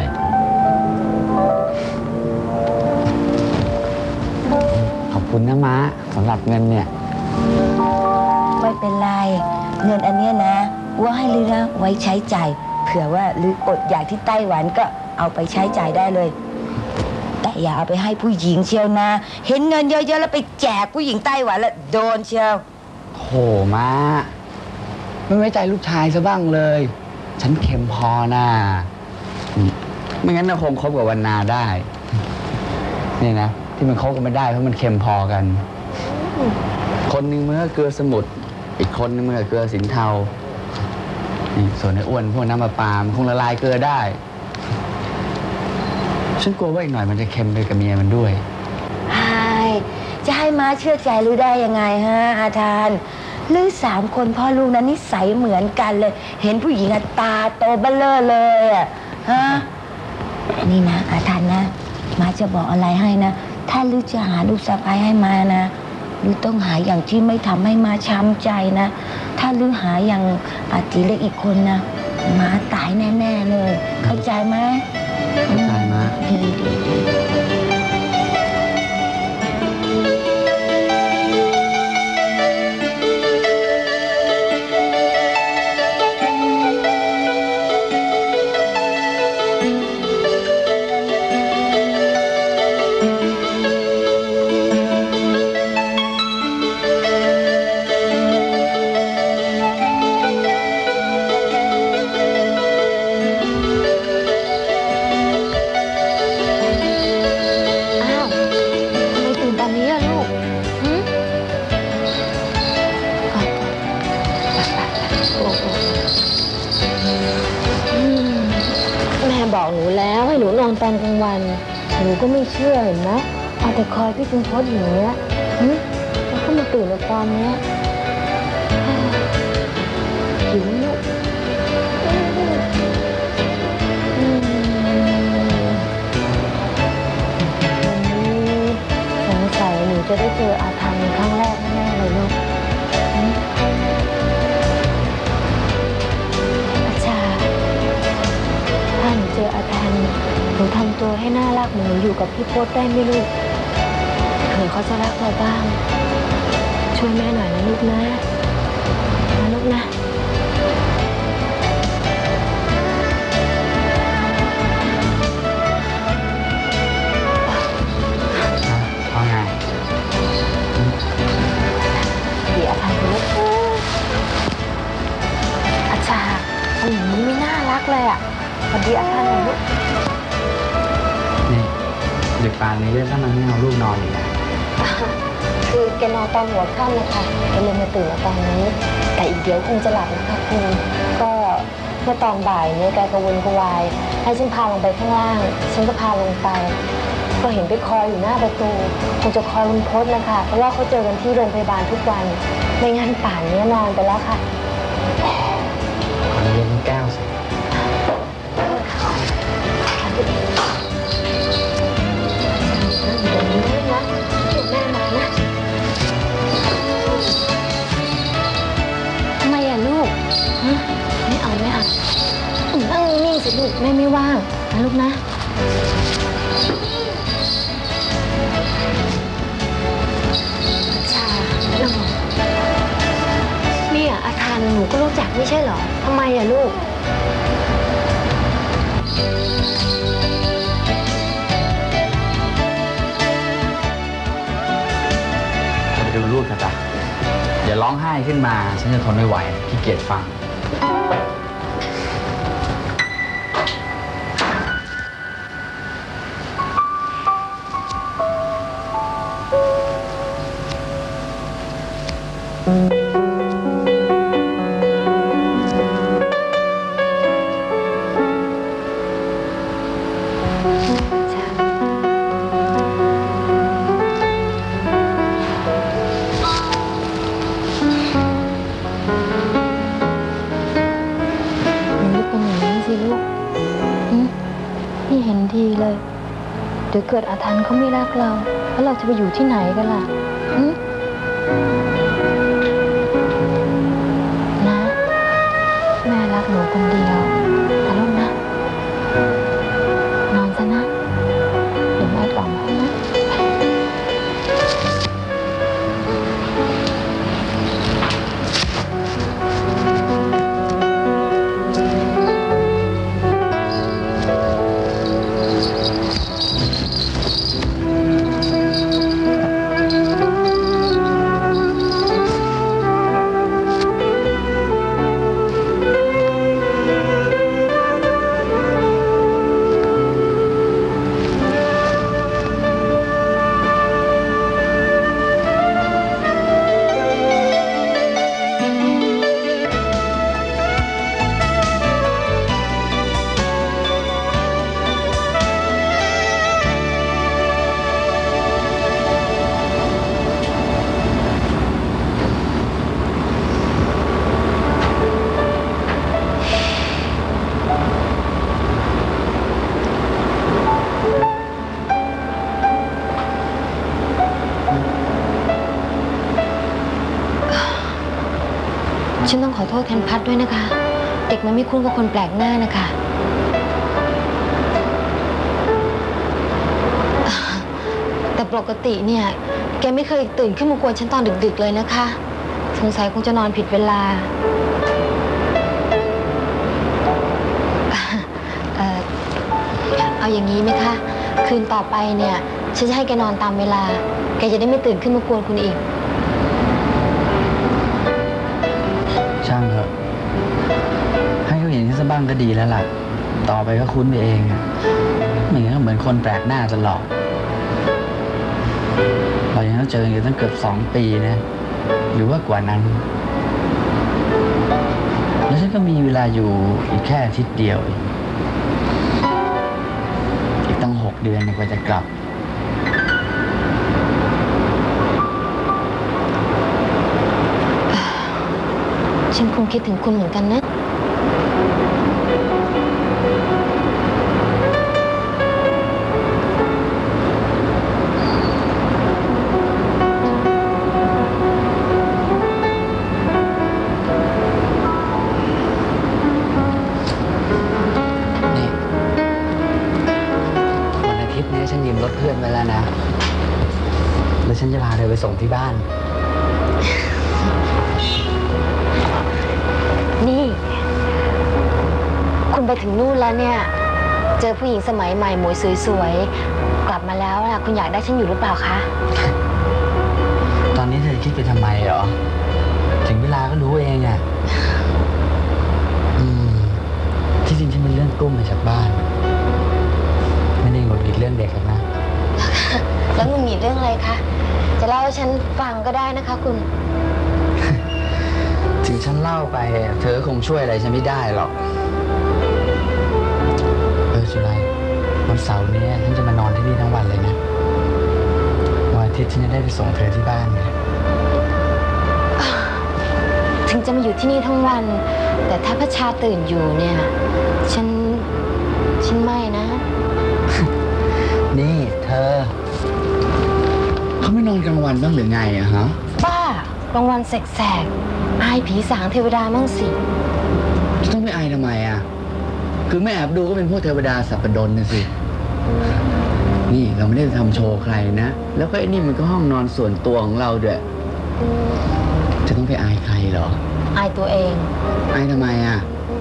Speaker 7: ขอบคุณนะม้าสำหรับเงินเนี่ย
Speaker 2: ไม่เป็นไรเงินอันเนี้ยนะว่าให้ลือนะไว้ใช้จ่ายเผื่อว่าลืออดอยากที่ไต้หวันก็เอาไปใช้จ่ายได้เลยแต่อย่าเอาไปให้ผู้หญิงเชียวนะเห็นเงินเยอะๆแล้วไปแจกผู้หญิงไต้หวันแล้วโดนเชียว
Speaker 7: โหม้าไม่ไว้ใจลูกชายซะบ้างเลยฉันเค็มพอนะไม่งั้นเราคงคบกับวรรณาได้นี่นะที่มันคบกันไม่ได้เพราะมันเค็มพอกันคนนึงมันก็เกลือสมุทรอีกคนนึงมันก็เกลือสินเทานี่ส่วนไอ้อ้วนพวกน้ำประปามันคงละลายเกลือได้ฉันกลัวว่าอีกหน่อยมันจะเค็มไปกับเมียมันด้วย
Speaker 2: ไอ้จะให้ม้าเชื่อใจลือได้ยังไงฮะอาทานลือสามคนพ่อลูกนั้นนิสัยเหมือนกันเลยเห็นผู้หญิงตาโตเบ้อเร่อเลยอ่ะฮะนี่นะอาทานนะม้าจะบอกอะไรให้นะถ้าลือจะหาลูกสะใภ้ให้มานะลือต้องหาอย่างที่ไม่ทำให้ม้าช้ำใจนะถ้าลือหาอย่างอาตีเล็กอีกคนนะม้าตายแน่ๆเลยเข้าใจไหม
Speaker 7: เข้าใจมา
Speaker 2: ดีดีดี
Speaker 8: ตอนกลางวันหนูก็ไม่เชื่อเห็นไหมเอาแต่คอยพี่จุนพจน์อย่างเงี้ยแล้วก็มาตื่นในตอนเนี้ยหิวลูกวันนี้สงสัยหนูจะได้เจออาทันครั้งแรกแน่ๆเลยลูกอาจารย์ถ้าหนูเจออาทันหนูทำตัวให้น่ารักเหมือนหนูอยู่กับพี่โพสได้ไหมลูกเผื่อเขาจะรักเราบ้างช่วยแม่หน่อยนะลูกนะนะลูกนะ
Speaker 7: ว่าไง
Speaker 8: เดี๋ยวอภัยไปลูกอาจารย์เอาอย่างนี้ไม่น่ารักเลยอ่ะสวัสดีอาจารย์หน่อยลูก
Speaker 7: นี่
Speaker 4: ดึกป่านนี้ถ้ามันไม่เอาลูกนอนอยู่นะ
Speaker 8: คือแกนอนตอนหัวค่ำนะคะแกเลยมาตื่นมาตอนนี้ แต่อีกเดี๋ยวคงจะหลับนะคะคุณก็เมื่อตอนบ่ายเนี่ยแกกระวนกระวายให้ฉันพาลงไปข้างล่างฉันก็พาลงไป ก็เห็นไปคอยอยู่หน้าประตูคงจะคอยคุณพจน์นะคะเพราะว่าเขาเจอกันที่โรงพยาบาลทุกวันไม่งั้นป่านนี้นอนไปแล้วค่ะ
Speaker 4: ขอเย็นแก้วสิ
Speaker 8: เดี๋ยวนี้นะเดี๋ยวแม่มานะทำไมอะลูกฮะไม่เอาไม่เอานั่งนิ่งๆสิลูกแม่ไม่ว่างนะลูกนะชานั่งเนี่ยอาคารหนูก็รู้จักไม่ใช่เหรอทำไมอะลูก
Speaker 4: ไปดูลูกเถอะจ้ะอย่าร้องไห้ขึ้นมาฉันจะทนไม่ไหวขี้เกียจฟัง
Speaker 8: เดี๋ยวเกิดอาถรรพ์เขาไม่รักเราแล้วเราจะไปอยู่ที่ไหนกันล่ะนะแม่รักหนูคนเดียวแต่ลูกนะนอนซะนะเดี๋ยวแม่กล่อมให้นะฉันต้องขอโทษแทนพัดด้วยนะคะ เด็กมันไม่คุ้นกับคนแปลกหน้านะคะแต่ปกติเนี่ยแกไม่เคยตื่นขึ้นมากวนฉันตอนดึกๆเลยนะคะสงสัยคงจะนอนผิดเวลาเอ่อเอาอย่างนี้ไหมคะคืนต่อไปเนี่ยฉันจะให้แกนอนตามเวลาแกจะได้ไม่ตื่นขึ้นมากวนคุณอีก
Speaker 4: ช่างเถอะให้เขาเห็นแค่สักบ้างก็ดีแล้วล่ะต่อไปก็คุ้นไปเองไม่งั้นก็เหมือนคนแปลกหน้าตลอดเรายังต้องเจอกันตั้งเกือบสองปีนะหรือว่ากว่านั้นแล้วฉันก็มีเวลาอยู่อีกแค่อาทิตย์เดียวอีกตั้งหกเดือนกว่าจะกลับ
Speaker 8: ฉันคงคิดถึงคุณเหมือนกันนะ
Speaker 4: นี่วันอาทิตย์นี้ฉันยืมรถเพื่อนไว้แล้วนะแล้วฉันจะพาเธอไปส่งที่บ้าน
Speaker 8: นี่คุณไปถึงนู่นแล้วเนี่ยเจอผู้หญิงสมัยใหม่หมวยสวยๆกลับมาแล้วล่ะคุณอยากได้ฉันอยู่หรือเปล่าคะ
Speaker 4: ตอนนี้เธอคิดไปทำไมเหรอถึงเวลาก็รู้เองอ่ะอืมที่จริงฉันเป็นเรื่องกุ้มมาจากบ้านไม่ได้หงุดหงิดเรื่องเด็กหรอกนะ
Speaker 8: ให้ฉันฟังก็ได้นะคะคุณ
Speaker 7: ถึงฉันเล่าไปเธอคงช่วยอะไรฉันไม่ได้หรอกเออจุไรวันเสาร์นี้ฉันจะมานอนที่นี่ทั้งวันเลยนะวันอาทิตย์ฉันจะได้ไปส่งเธอที่บ้านไง
Speaker 8: ถึงจะมาอยู่ที่นี่ทั้งวัน แต่ถ้าพระชาตื่นอยู่เนี่ย ฉัน ฉันไม่นะ
Speaker 7: นี่เธอเขาไม่นอนกลางวันบ้างหรือไงอะฮะ
Speaker 8: ป้ากลางวันแสกๆอายผีสางเทวดามั่งสิ
Speaker 7: จะต้องไม่อายทำไมอะคือแม่แอบดูก็เป็นพวกเทวดาสัปดนนะสินี่เราไม่ได้ทำโชว์ใครนะแล้วก็ไอ้นี่มันก็ห้องนอนส่วนตัวของเราด้วยจะต้องไปอายใครเหรอ
Speaker 8: อายตัวเอง
Speaker 7: อายทำไมอะ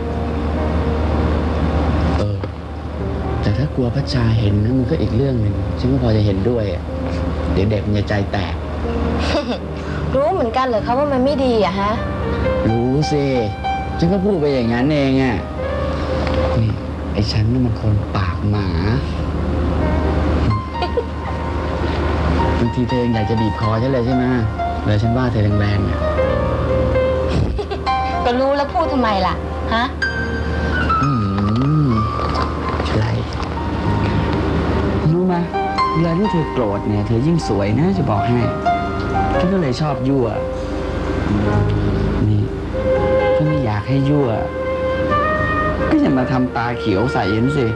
Speaker 7: เออแต่ถ้ากลัวพระชาเห็นนะมันก็อีกเรื่องหนึ่งฉันก็พอจะเห็นด้วยอะเดี๋ยวเด็กมันจะใจแตก
Speaker 8: รู้เหมือนกันเหรอคะว่ามันไม่ดีอะฮะ
Speaker 7: รู้สิฉันก็พูดไปอย่างนั้นเองอะนี่ไอ้ฉันนี่มันคนปากหมา บางทีเธออยากจะบีบคอฉันเลยใช่ไหมเลยฉันว่าเธอแรงๆอะ
Speaker 8: ก็รู้แล้วพูดทำไมล่ะ ฮะ
Speaker 7: อืมอะไรรู้ไหมเวลาที่เธอโกรธเนี่ยเธอยิ่งสวยนะจะบอกให้ฉันก็เลยชอบยั่วนี่ถ้าไม่อยากให้ยั่วก็อย่ามาทำตาเขียวใส่ฉันสิ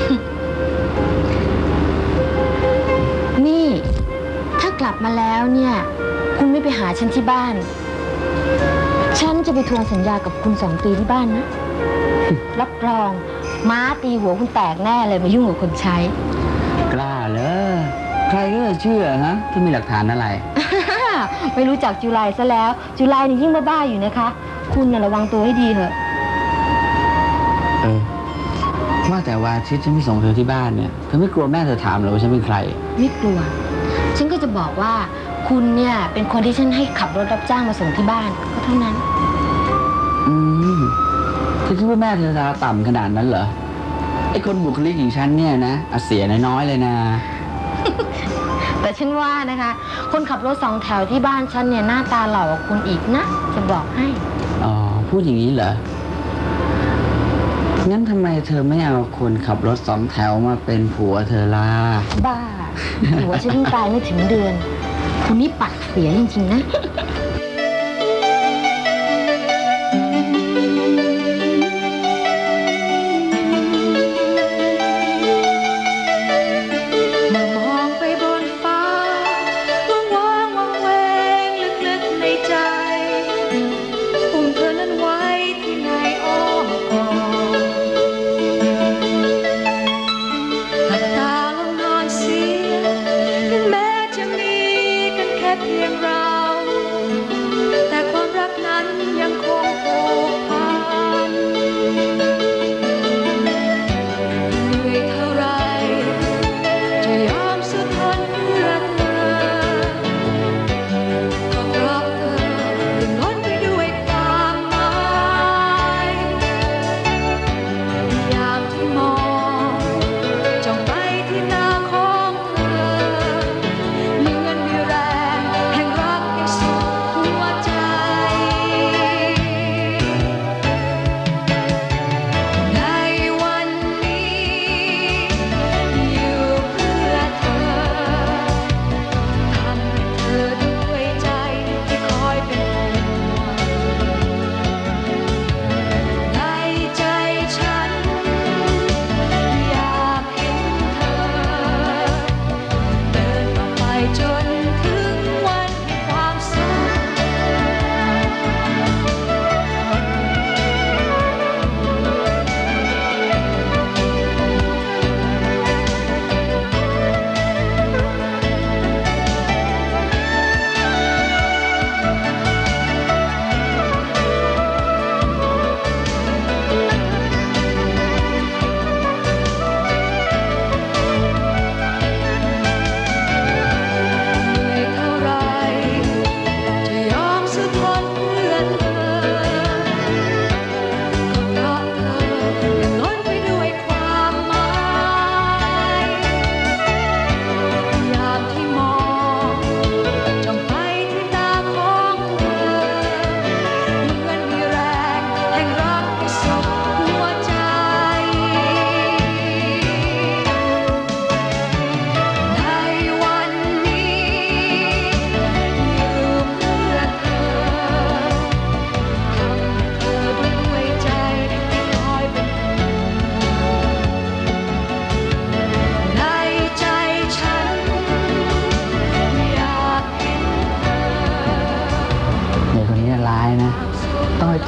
Speaker 8: นี่ ถ้ากลับมาแล้วเนี่ย คุณไม่ไปหาฉันที่บ้าน ฉันจะไปทวงสัญญากับคุณสองปีที่บ้านนะ รับรองม้าตีหัวคุณแตกแน่เลยมายุ่งกับคนใช้
Speaker 7: กล้าเหรอใครก็จะเชื่อฮะถ้ามีหลักฐานอะไร
Speaker 8: ไม่รู้จักจุไลซะแล้ว จุไลนี่ยิ่งบ้าๆอยู่นะคะ คุณน่ะระวังตัวให้ดีเถอะ
Speaker 7: เออว่าแต่ว่าอาทิตย์ฉันไม่ส่งเธอที่บ้านเนี่ยเธอไม่กลัวแม่เธอถามเหรอว่าฉันเป็นใคร
Speaker 8: ไม่กลัว ฉันก็จะบอกว่าคุณเนี่ยเป็นคนที่ฉันให้ขับรถรับจ้างมาส่งที่บ้านก็เท่านั้น
Speaker 7: อืมเธอคิดว่าแม่เธอตาต่ำขนาดนั้นเหรอไอ้คนบุคลิกอย่างฉันเนี่ยนะอาเสียน้อยๆเลยนะ
Speaker 8: แต่ฉันว่านะคะ คนขับรถสองแถวที่บ้านฉันเนี่ยหน้าตาหล่อกว่าคุณอีกนะ จะบอกให้
Speaker 7: อ๋อพูดอย่างนี้เหรองั้นทำไมเธอไม่เอาคนขับรถสองแถวมาเป็นผัวเธอล่ะ
Speaker 8: บ้าหัวฉันเพิ่งตายไม่ถึงเดือน คุณนี่ปัดเสียจริงๆนะ
Speaker 10: เมื่อมองไปบนฟ้าว่างๆวังเวงลึกๆในใจอุ้มเธอนั้นไว้ที่ในอ้อมกอดหลับตาลงนอนเสียถึงแม้จะมีกันแค่เพียงเรา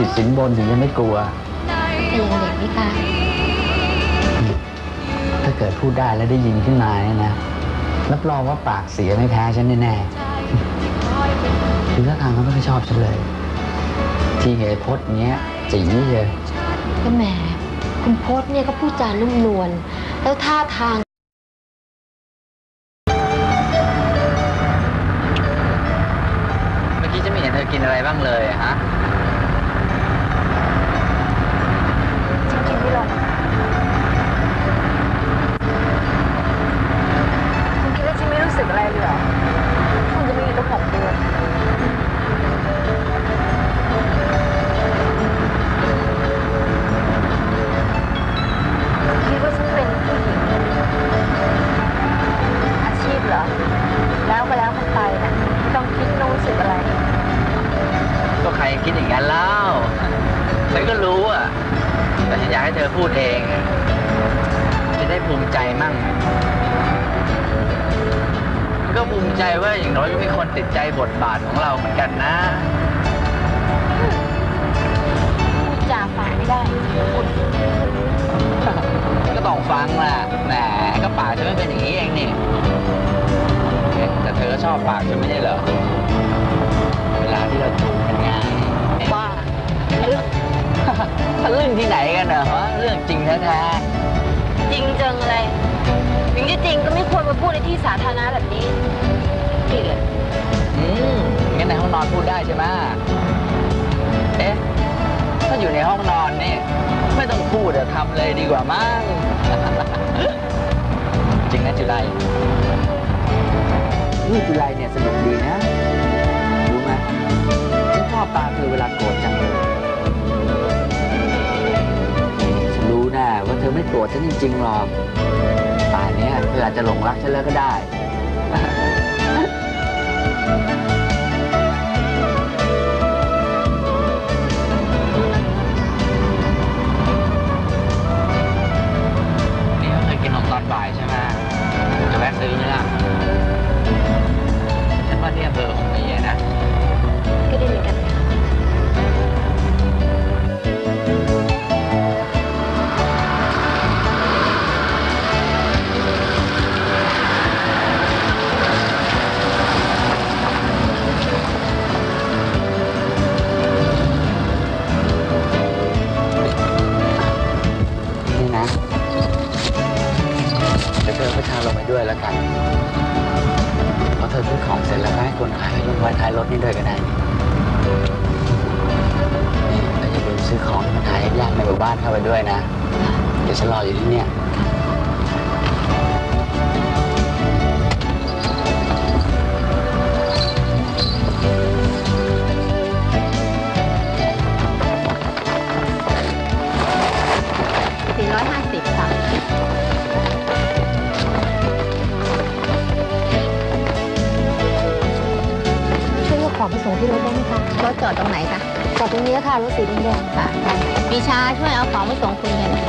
Speaker 7: ติดสินบนถึงจะไม่กลัว
Speaker 8: แต่ยังเด็กนี่ค่ะ
Speaker 7: ถ้าเกิดพูดได้แล้วได้ยินขึ้นมาเนี่ยนะรับรองว่าปากเสียไม่แพ้ฉันแน่ๆคือท่าทางเขาไม่ค่อยชอบฉันเลย ที่เหตุพจน์เนี้ยจีเลย
Speaker 8: ก็แหมคุณพจน์เนี่ยก็พูดจานุ่มนวลแล้วท่าทาง
Speaker 7: เมื่อกี้จะไม่เห็นเธอกินอะไรบ้างเลยฮะ
Speaker 8: ฉันกินไม่ลงคุณคิดว่าฉันไม่รู้สึกอะไรเลยเหรอคุณจะไม่มีตัวผมด้วยคิดว่าฉันเป็นผู้หญิงอาชีพเหรอแล้วก็แล้วกันไปนะไม่ต้องคิดไม่ต้องรู้สึกอะไร
Speaker 7: ก็ใครคิดอย่างนั้นเล่าฉันก็รู้อ่ะแต่ฉันอยากให้เธอพูดเองจะได้ภูมิใจมั่งก็ภูมิใจว่าอย่างน้อยก็มีคนติดใจบทบาทของเราเหมือนกันนะ
Speaker 8: พูดจาฟังไม่ได้คุณ
Speaker 7: ก็ต้องฟังแหละแหมก็ปากฉันไม่เป็นอย่างนี้เองนี่เอ๊ะแต่เธอก็ชอบปากฉันไม่ใช่เหรอเวลาที่เราจูบกันไงบ้าเรื่อง เรื่องที่ไหนกันเหรอฮะเรื่องจริงแท้ๆ
Speaker 8: จริงจังอะไรถึงจะจริงก็ไม่ควรมาพูดในที่สาธารณะแบบนี้เกลียด
Speaker 7: อืมงั้นในห้องนอนพูดได้ใช่ไหมเอ๊ะถ้าอยู่ในห้องนอนนี่ไม่ต้องพูดเดี๋ยวทำเลยดีกว่ามั้ง จริงนะจุไลนี่จุไลเนี่ยสนุกดีนะรู้ไหมฉันชอบตาเธอเวลาโกรธจังเลยฉันรู้นะว่าเธอไม่โกรธฉันจริงๆหรอกป่านนี้เธออาจจะหลงรักฉันแล้วก็ได้ นี่เขาเคยกินนมตอนบ่ายใช่ไหมจะแวะซื้อไหมล่ะฉันว่าที่อำเภอคงมีนะ
Speaker 8: ก็ได้เหมือนกันค่ะ
Speaker 7: นี่นะเดี๋ยวเธอก็ชาลงไปด้วยแล้วกันพอเธอซื้อของเสร็จแล้วก็ให้คนขายลงไว้ท้ายรถนี่ด้วยก็ได้นี่แล้วอย่าลืมซื้อของที่มันหายากในหมู่บ้านเข้าไปด้วยนะ เดี๋ยวฉันรออยู่ที่เนี่ย
Speaker 8: สี่ร้อยห้าสิบค่ะช่วยเอาของไปส่งที่รถได้ไหมคะรถจอดตรงไหนคะจอดตรงนี้ค่ะรถสีแดงๆค่ะปีชาช่วยเอาของไปส่งคุณกัน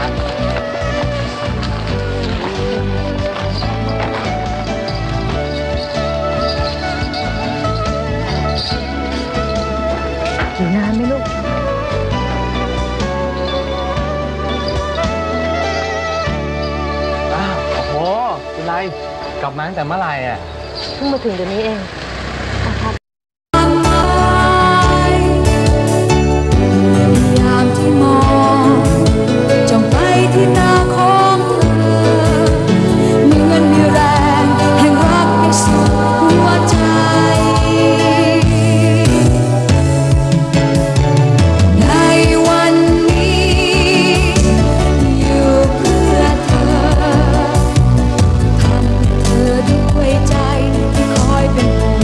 Speaker 8: อยู่นานไหมลูก
Speaker 4: อ้าวโอ้โหจุไลกลับมาตั้งแต่เมื่อไหร่อ่ะ
Speaker 8: เพิ่งมาถึงเดี๋ยวนี้เอง
Speaker 10: ยามที่มองจ้องไปที่ตาของเธอมีเงินมีแรงแห่งรักในสุดหัวใจในวันนี้อยู่เพื่อเธอทำเธอด้วยใจที่คอยเป็นห่วง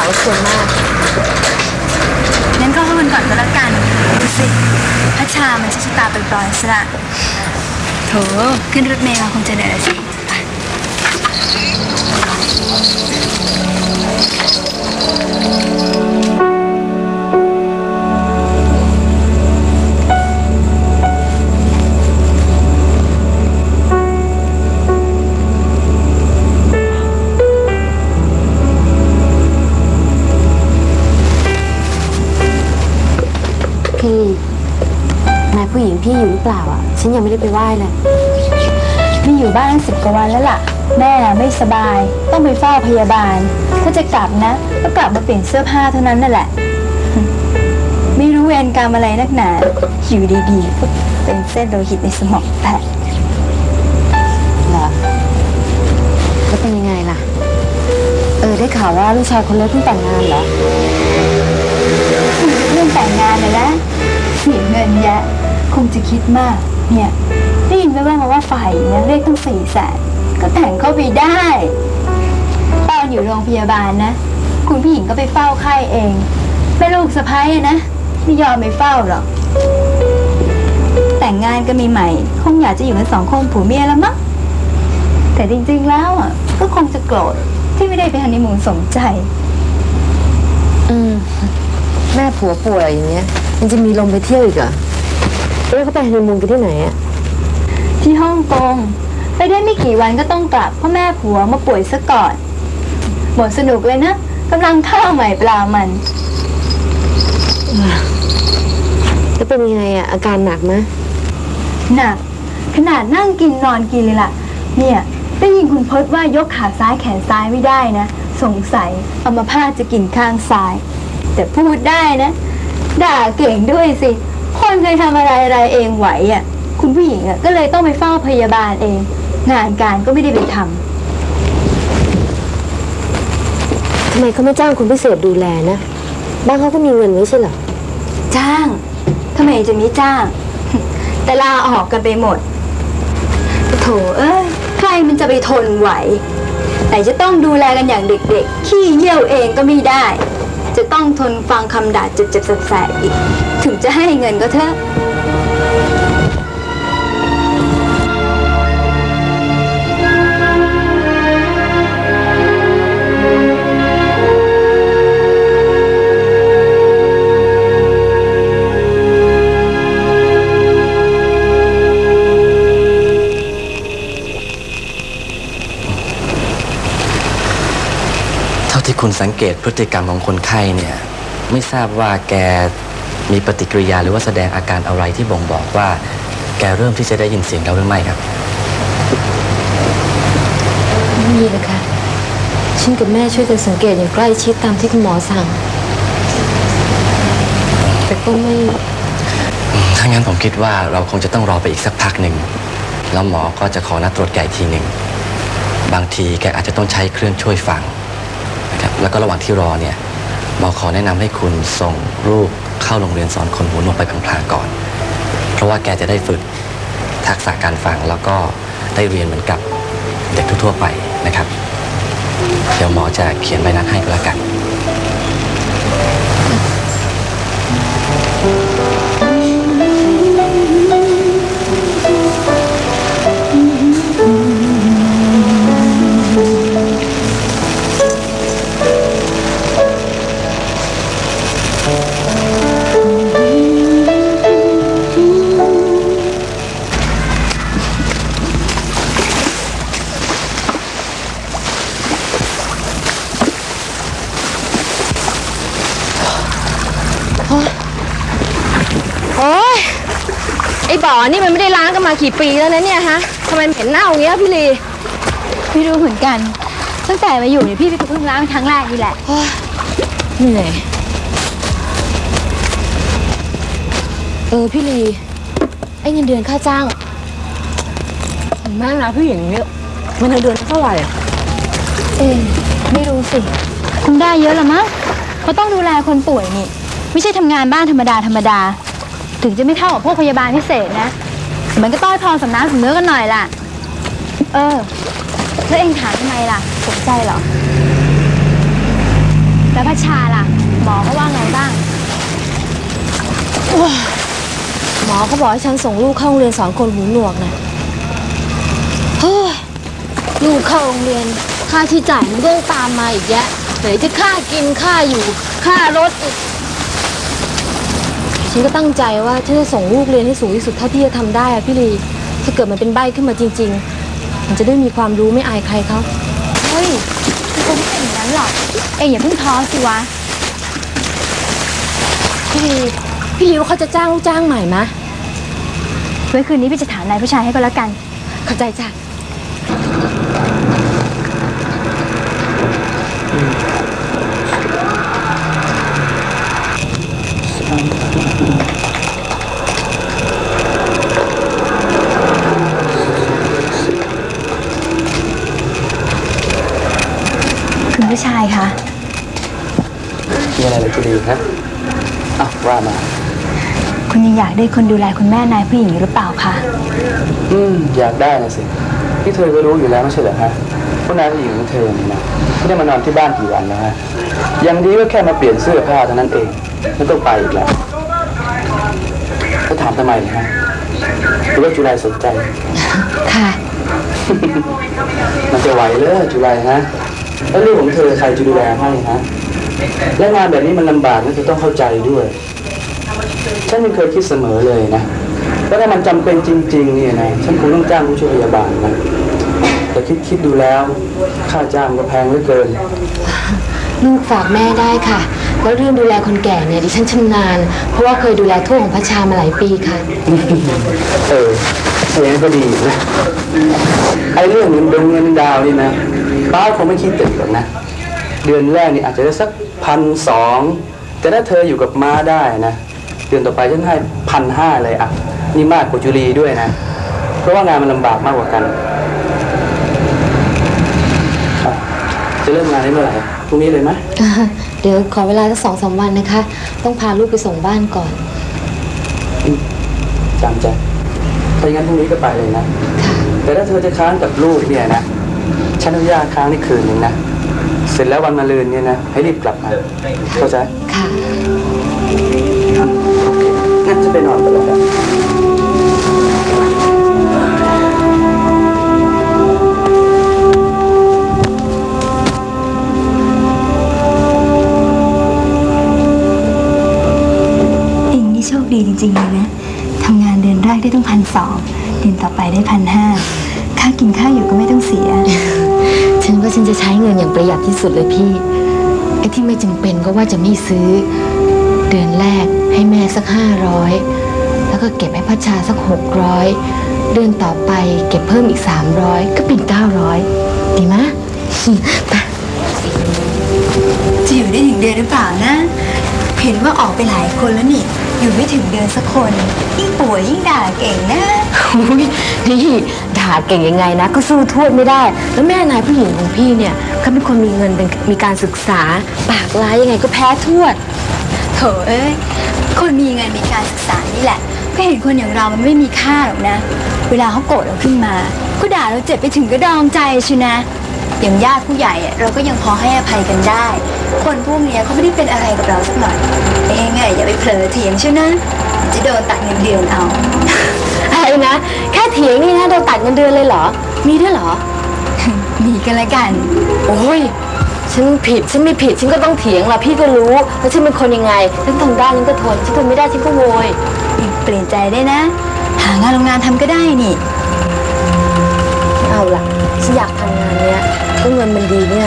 Speaker 8: รบกวนมาก
Speaker 11: งั้นก็เข้ากันก่อนก็แล้วกันดูสิพัชชามันจะชะตาปล่อยๆซะละโถขึ้นรถเมล์มาคงจะเหนื่อยสิ
Speaker 8: พี่นายผู้หญิงพี่อยู่หรือเปล่าอ่ะฉันยังไม่ได้ไปไหว้เลยพี่อยู่บ้านสิบกว่าวันแล้วล่ะแม่ไม่สบายต้องไปเฝ้าพยาบาลถ้าจะกลับนะก็กลับมาเปลี่ยนเสื้อผ้าเท่านั้นนั่นแหละไม่รู้เวรกรรมอะไรนักหนาอยู่ดีๆก็เป็นเส้นโลหิตในสมองแตกเหรอแล้วเป็นยังไงล่ะเออได้ข่าวว่าลูกชายคนเล็กเพิ่งแต่งงานเหรอเรื่องแต่งงานเลยนะเสียเงินแยะคงจะคิดมากเนี่ยได้ยินแว่วๆมาว่าฝ่ายเนี่ยเรียกตั้งสี่แสนก็แต่งเข้าไปได้ตอนอยู่โรงพยาบาลนะคุณผู้หญิงก็ไปเฝ้าไข้เองแม่ลูกสะใภ้อะนะไม่ยอมไปเฝ้าหรอกแต่งงานกันใหม่ๆคงอยากจะอยู่กันสองคนผัวเมียแล้วมั้งแต่จริงๆแล้วอ่ะก็คงจะโกรธที่ไม่ได้ไปฮันนีมูนสมใจอืมแม่ผัวป่วยอย่างเงี้ยมันจะมีลมไปเที่ยวอีกเหรอแล้วเขาไปฮันนีมูนกันที่ไหนอะที่ฮ่องกงไปได้ไม่กี่วันก็ต้องกลับเพราะแม่ผัวมาป่วยซะก่อนหมดสนุกเลยนะกำลังข้าวใหม่ปลามันแล้วเป็นยังไงอะอาการหนักไหมหนักขนาดนั่งกินนอนกินเลยล่ะเนี่ยได้ยินคุณพจน์ว่ายกขาซ้ายแขนซ้ายไม่ได้นะสงสัยอัมพาตจะกินข้างซ้ายแต่พูดได้นะด่าเก่งด้วยสิคนเคยทำอะไรอะไรเองไหวอ่ะคุณผู้หญิงอ่ะก็เลยต้องไปเฝ้าพยาบาลเองงานการก็ไม่ได้ไปทำทำไมเขาไม่จ้างคุณพิเศษดูแลนะบ้านเขาก็มีเงินไว้ใช่เหรอจ้างทำไมจะไม่จ้าง แต่ลาออกกันไปหมดโถเอ้ยใครมันจะไปทนไหวแต่จะต้องดูแลกันอย่างเด็กๆขี้เยี่ยวเองก็ไม่ได้จะต้องทนฟังคำด่าเจ็บๆแสบๆอีกถึงจะให้เงินก็เถอะ
Speaker 4: ที่คุณสังเกตพฤติกรรมของคนไข้เนี่ยไม่ทราบว่าแกมีปฏิกิริยาหรือว่าแสดงอาการอะไรที่บ่งบอกว่าแกเริ่มที่จะได้ยินเสียงเราหรือไม่ครับไม่มีเลยค่ะฉันกับแม่ช่วยกันสังเกตอย่างใกล้ชิดตามที่คุณหมอสั่งแต่ก็ไม่ถ้างั้นผมคิดว่าเราคงจะต้องรอไปอีกสักพักหนึ่งแล้วหมอก็จะขอนัดตรวจแกอีกทีหนึ่งบางทีแกอาจจะต้องใช้เครื่องช่วยฟังแล้วก็ระหว่างที่รอเนี่ยหมอขอแนะนำให้คุณส่งรูปเข้าโรงเรียนสอนคนหูหนวกไปพลางๆก่อนเพราะว่าแกจะได้ฝึกทักษะการฟังแล้วก็ได้เรียนเหมือนกับเด็กทั่วๆไปนะครับเดี๋ยวหมอจะเขียนใบนัดให้ก็แล้วกัน
Speaker 8: บ่อนี่มันไม่ได้ล้างกันมากี่ปีแล้วนะเนี่ยฮะทำไมเหม็นเน่าอย่างเงี้ยพี่ลีไม่รู้เหมือนกันตั้งแต่มาอยู่เนี่ยพี่เพิ่งล้างครั้งแรกนี่แหละเหนื่อยเออพี่ลีไอ้เงินเดือนค่าจ้างแม่นะพี่หญิงเนี่ยมันเงินเดือนเท่าไหร่เออไม่รู้สิคงได้เยอะละมั้งเพราะต้องดูแลคนป่วยนี่ไม่ใช่ทำงานบ้านธรรมดาธรรมดาถึงจะไม่เท่ากับพวกพยาบาลพิเศษนะมันก็ต้อยพอสำนักสำเนื้อกันหน่อยล่ะเออแล้วเองถามทำไมล่ะสนใจเหรอแล้วพัชชาล่ะ หมอเขาว่าไงบ้างหมอเขาบอกให้ฉันส่งลูกเข้าโรงเรียนสอนคนหูหนวกนะเฮ้ยลูกเข้าโรงเรียนค่าใช้จ่ายมันก็ตามมาอีกแยะไหนจะค่ากินค่าอยู่ค่ารถอีกฉันก็ตั้งใจว่าฉันจะส่งลูกเรียนให้สูงที่สุดเท่าที่จะทำได้อะพี่ลีถ้าเกิดมันเป็นใบ้ขึ้นมาจริงๆมันจะได้มีความรู้ไม่อายใครเขาเฮ้ยมันคงไม่เป็นอย่างนั้นหรอกเอ้ยอย่าเพิ่งท้อสิวะพี่ลีพี่ลีว่าเขาจะจ้างลูกจ้างใหม่มะไว้คืนนี้พี่จะถามนายผู้ชายให้ก็แล้วกันเข้าใจจ้ะคุณผู้ชายคะ
Speaker 9: มีอะไรหรือคุณดีครับอ้าวว่ามา
Speaker 8: คุณยังอยากได้คนดูแลคุณแม่นายผู้หญิงหรือเปล่าคะ
Speaker 9: อืมอยากได้นะสิพี่เธอก็รู้อยู่แล้วไม่ใช่เหรอฮะว่านายผู้หญิงของเธอนี่นะไม่ได้มานอนที่บ้านกี่วันแล้วฮะอย่างดีก็แค่มาเปลี่ยนเสื้อผ้าเท่านั้นเองไม่ต้องไปอีกแล้วเขาถามทำไมฮะหรือว่าจุฬาสนใจ
Speaker 8: ค่ะ
Speaker 9: มันจะไหวเลยจุฬาฮะแล้วลูกของเธอใครจะดูแลให้ฮะและงานแบบนี้มันลำบากนะเธอต้องเข้าใจด้วยฉันยังเคยคิดเสมอเลยนะว่าถ้ามันจำเป็นจริงๆนี่นะฉันคงต้องจ้างผู้ช่วยพยาบาลนะแต่คิดคิดดูแล้วค่าจ้างก็แพงเหลือเกิน
Speaker 8: ลูกฝากแม่ได้ค่ะแล้วเรื่องดูแลคนแก่เนี่ยดิฉันชำนาญเพราะว่าเคยดูแลทั่วของพระชามาหลายปีค่ะ
Speaker 9: เอออย่างนั้นก็ดีนะไอ้เรื่องเงินดงเงินดาวนี่นะป้าคงไม่คิดติดหรอกนะเดือนแรกนี่อาจจะได้สักพันสองแต่ถ้าเธออยู่กับม้าได้นะเดือนต่อไปฉันให้พันห้าเลยอ่ะนี่มากกว่าจุลีด้วยนะเพราะว่างานมันลำบากมากกว่ากันจะเริ่มงานได้เมื่อไหร่พรุ่งนี้เลยไหม
Speaker 8: เดี๋ยวขอเวลาสักสองสามวันนะคะต้องพาลูกไปส่งบ้านก่อน
Speaker 9: จำใจถ้าอย่างนั้นพรุ่งนี้ก็ไปเลยนะแต่ถ้าเธอจะค้างกับลูกเนี่ยนะฉันอนุญาตค้างในคืนนึงนะเสร็จแล้ววันมะรืนเนี่ยนะให้รีบกลับมาเข้าใจ
Speaker 8: ค่ะ
Speaker 9: โอเคงั้นจะไปนอนกันแล้ว
Speaker 11: เองนี่โชคดีจริงๆเลยนะทำงานเดือนแรกได้ต้องพันสองเดือนต่อไปได้พันห้าค่ากินค่าอยู่ก็ไม่ต้องเสีย
Speaker 8: ฉันว่าฉันจะใช้เงินอย่างประหยัดที่สุดเลยพี่ไอ้ที่ไม่จำเป็นก็ว่าจะไม่ซื้อเดือนแรกให้แม่สักห้าร้อยแล้วก็เก็บให้พัชชาสักหกร้อยเดือนต่อไปเก็บเพิ่มอีกสามร้อยก็เป็นเก้าร้อยดีไหม
Speaker 11: จะอยู่ได้ถึงเดือนหรือเปล่านะเห็นว่าออกไปหลายคนแล้วนี่อยู่ไม่ถึงเดือนสักคนยิ่งป่วยยิ่งด่าเก่งนะ
Speaker 8: อุ้ยนี่ด่าเก่งยังไงนะก็สู้ทวดไม่ได้แล้วแม่นายผู้หญิงของพี่เนี่ยเขาเป็นคนมีเงินเป็นมีการศึกษาปากร้ายยังไงก็แพ้ทวด
Speaker 11: โถเอ้ยคนมีเงินมีการศึกษานี่แหละก็เห็นคนอย่างเรามันไม่มีค่าหรอกนะเวลาเขาโกรธเราขึ้นมาก็ด่าเราเจ็บไปถึงกระดองใจชินะอย่างญาติผู้ใหญ่เราก็ยังพอให้อภัยกันได้คนพวกนี้เขาไม่ได้เป็นอะไรกับเราสักหน่อยเองไงอย่าไปเผลอเถียงใช่ไหมจะโดนตัดเงินเดือนเอา
Speaker 8: อะไรนะแค่เถียงนี่นะโดนตัดเงินเดือนเลยเหรอมีด้วยเหรอ
Speaker 11: มีกันละกัน
Speaker 8: โอ้ยฉันผิดฉันไม่ผิดฉันก็ต้องเถียงล่ะพี่ก็รู้ว่าฉันเป็นคนยังไงฉันทนได้ฉันก็ทนฉันทนไม่ได้ฉันก็โวย
Speaker 11: เปลี่ยนใจได้นะหางานโรงงานทำก็ได้นี่
Speaker 8: เอาล่ะฉันอยากทำงานเนี้ยก็เงินมันดีเนี่ย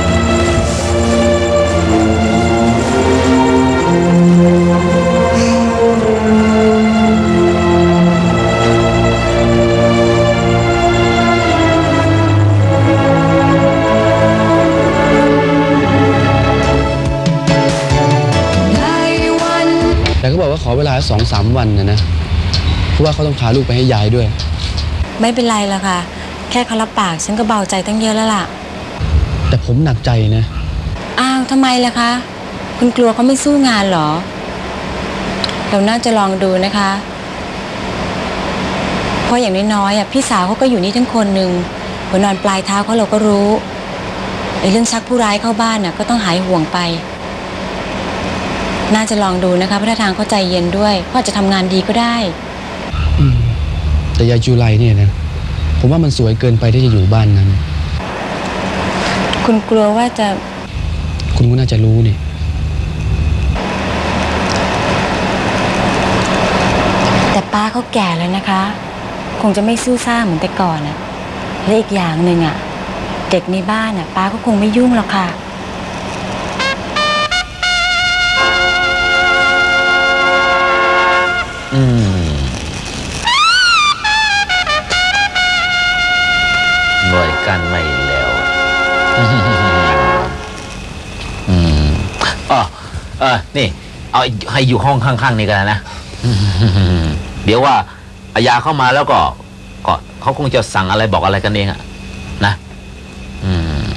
Speaker 9: แต่เขาบอกว่าขอเวลาสองสามวันนะนะเพราะว่าเขาต้องพาลูกไปให้ยายด้วย
Speaker 2: ไม่เป็นไรละค่ะแค่เขารับปากฉันก็เบาใจตั้งเยอะแล้วล่ะ
Speaker 9: แต่ผมหนักใจนะ
Speaker 2: อ้าวทำไมล่ะคะคุณกลัวเขาไม่สู้งานเหรอเราน่าจะลองดูนะคะเพราะอย่างน้อยๆอ่ะพี่สาวเขาก็อยู่นี่ทั้งคนหนึ่งหัวนอนปลายเท้าเขาเราก็รู้ไอ้เรื่องชักผู้ร้ายเข้าบ้านน่ะก็ต้องหายห่วงไป
Speaker 5: น่าจะลองดูนะคะเพราะท่าทางเขาใจเย็นด้วยพ่อจะทำงานดีก็ได้
Speaker 9: อืมแต่ยายจุไลเนี่ยนะผมว่ามันสวยเกินไปที่จะอยู่บ้านนั้น
Speaker 5: คุณกลัวว่าจะ
Speaker 9: คุณก็น่าจะรู้นี่
Speaker 5: แต่ป้าเขาแก่แล้วนะคะคงจะไม่สู้ซ่าเหมือนแต่ก่อนอะและอีกอย่างหนึ่งอะเด็กในบ้านอะป้าก็คงไม่ยุ่งหรอกค่ะ
Speaker 3: อืมหน่วยกันไม่แล้วอืมอ๋อเออนี่เอาให้อยู่ห้องข้างๆนี่กันนะเดี๋ยวว่าอายาเข้ามาแล้วก็ก็เขาคงจะสั่งอะไรบอกอะไรกันเองอะนะอืม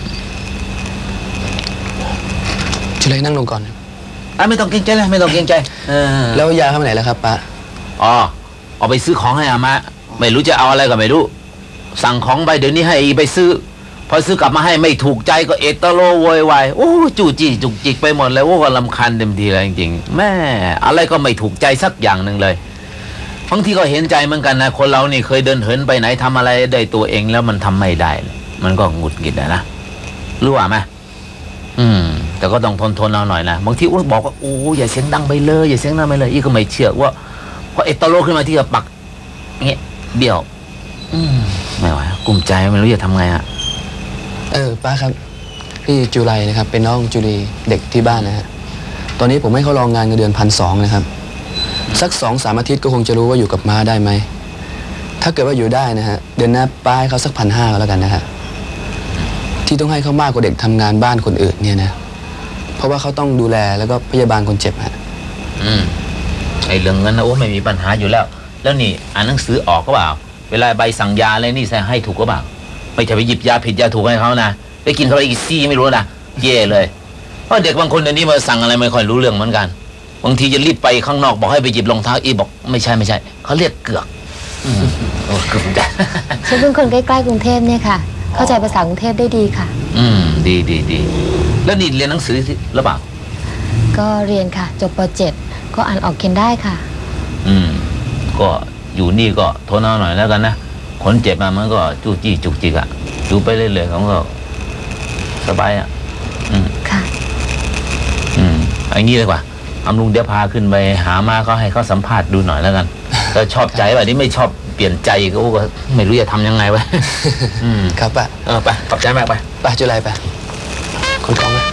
Speaker 9: จุไลนั่งลงก่อน
Speaker 3: อ่ะไม่ต้องเกรงใจเลยไม่ต้องเกรงใจเออ
Speaker 9: แล้วยาเข้าไปไหนแล้วครับป้า
Speaker 3: อ๋อเอาไปซื้อของให้อามาไม่รู้จะเอาอะไรก็ไม่รู้สั่งของไปเดี๋ยวนี้ให้ไปซื้อพอซื้อกลับมาให้ไม่ถูกใจก็เอตโลโวยวายโอ้จู่จี้จุกจิกไปหมดเลยโอ้ก็รำคาญเต็มทีเลยจริงๆแม่อะไรก็ไม่ถูกใจสักอย่างหนึ่งเลยบางทีก็เห็นใจเหมือนกันนะคนเรานี่เคยเดินเหินไปไหนทำอะไรได้ตัวเองแล้วมันทำไม่ได้มันก็หงุดหงิดนะรู้ว่าไหมอืมแต่ก็ต้องทนทนเอาหน่อยนะบางทีอ้วนบอกว่าโอ้อย่าเสียงดังไปเลยอย่าเสียงดังไปเลยอีก็ไม่เชื่อว่าพอเอตโลขึ้นมาที่กระปักเงี้ยเบี้ยวอืมไม่ไหวกลุ้มใจไม่รู้จะทำไงอะ
Speaker 9: เออป้าครับพี่จุไลนะครับเป็นน้องจุลีเด็กที่บ้านนะฮะตอนนี้ผมให้เขาลองงานเงินเดือนพันสองนะครับสักสองสามอาทิตย์ก็คงจะรู้ว่าอยู่กับม้าได้ไหมถ้าเกิดว่าอยู่ได้นะฮะเดือนหน้าป้าให้เขาสักพันห้าก็แล้วกันนะฮะที่ต้องให้เขามากกว่าเด็กทำงานบ้านคนอื่นเนี่ยนะเพราะว่าเขาต้องดูแลแล้วก็พยาบาลคนเจ็บฮะ
Speaker 3: อืมไอ้เรื่องเงินนะโอ้ไม่มีปัญหาอยู่แล้วแล้วนี่อ่านหนังสือออกก็เปล่าเวลาใบสั่งยาอะไรนี่ใส่ให้ถูกก็เปล่าไม่ใช่ไปหยิบยาผิดยาถูกให้เขานะไปกินเขาไปอีกซี่ไม่รู้นะเย่เลยเพราะเด็กบางคนเดี๋ยวนี้มาสั่งอะไรไม่ค่อยรู้เรื่องเหมือนกันบางทีจะรีบไปข้างนอกบอกให้ไปหยิบรองเท้าอีบอกไม่ใช่ไม่ใช่เขาเรียกเกือกโอ้เกือกจ้ะ
Speaker 8: ฉันเป็นคนใกล้ๆกรุงเทพเนี่ยค่ะเข้าใจภาษากรุงเทพได้ดีค่ะ
Speaker 3: อืมดีดีดีแล้วนี่เรียนหนังสือหรือเปล่า
Speaker 8: ก็เรียนค่ะจบป.เจ็ดก็อ่านออกเขียนได้ค่ะ
Speaker 3: อืมก็อยู่นี่ก็ทนเอาหน่อยแล้วกันนะคนเจ็บมามันก็จู้จี้จุกจิกอะอยู่ไปเรื่อยๆเขาก็สบายอะอืม
Speaker 8: ค่ะ
Speaker 3: อืมอย่างนี้เลยกว่าอำลุงเดี๋ยวพาขึ้นไปหามาเขาให้เขาสัมภาษณ์ดูหน่อยแล้วกันถ้าชอบใจแบบนี้ไม่ชอบเปลี่ยนใจก็ไม่รู้จะทำยังไงวะอืม
Speaker 9: ครับป้า
Speaker 3: เออไปขอบใจมากไป
Speaker 9: ป้าจุไลไปคนของนะ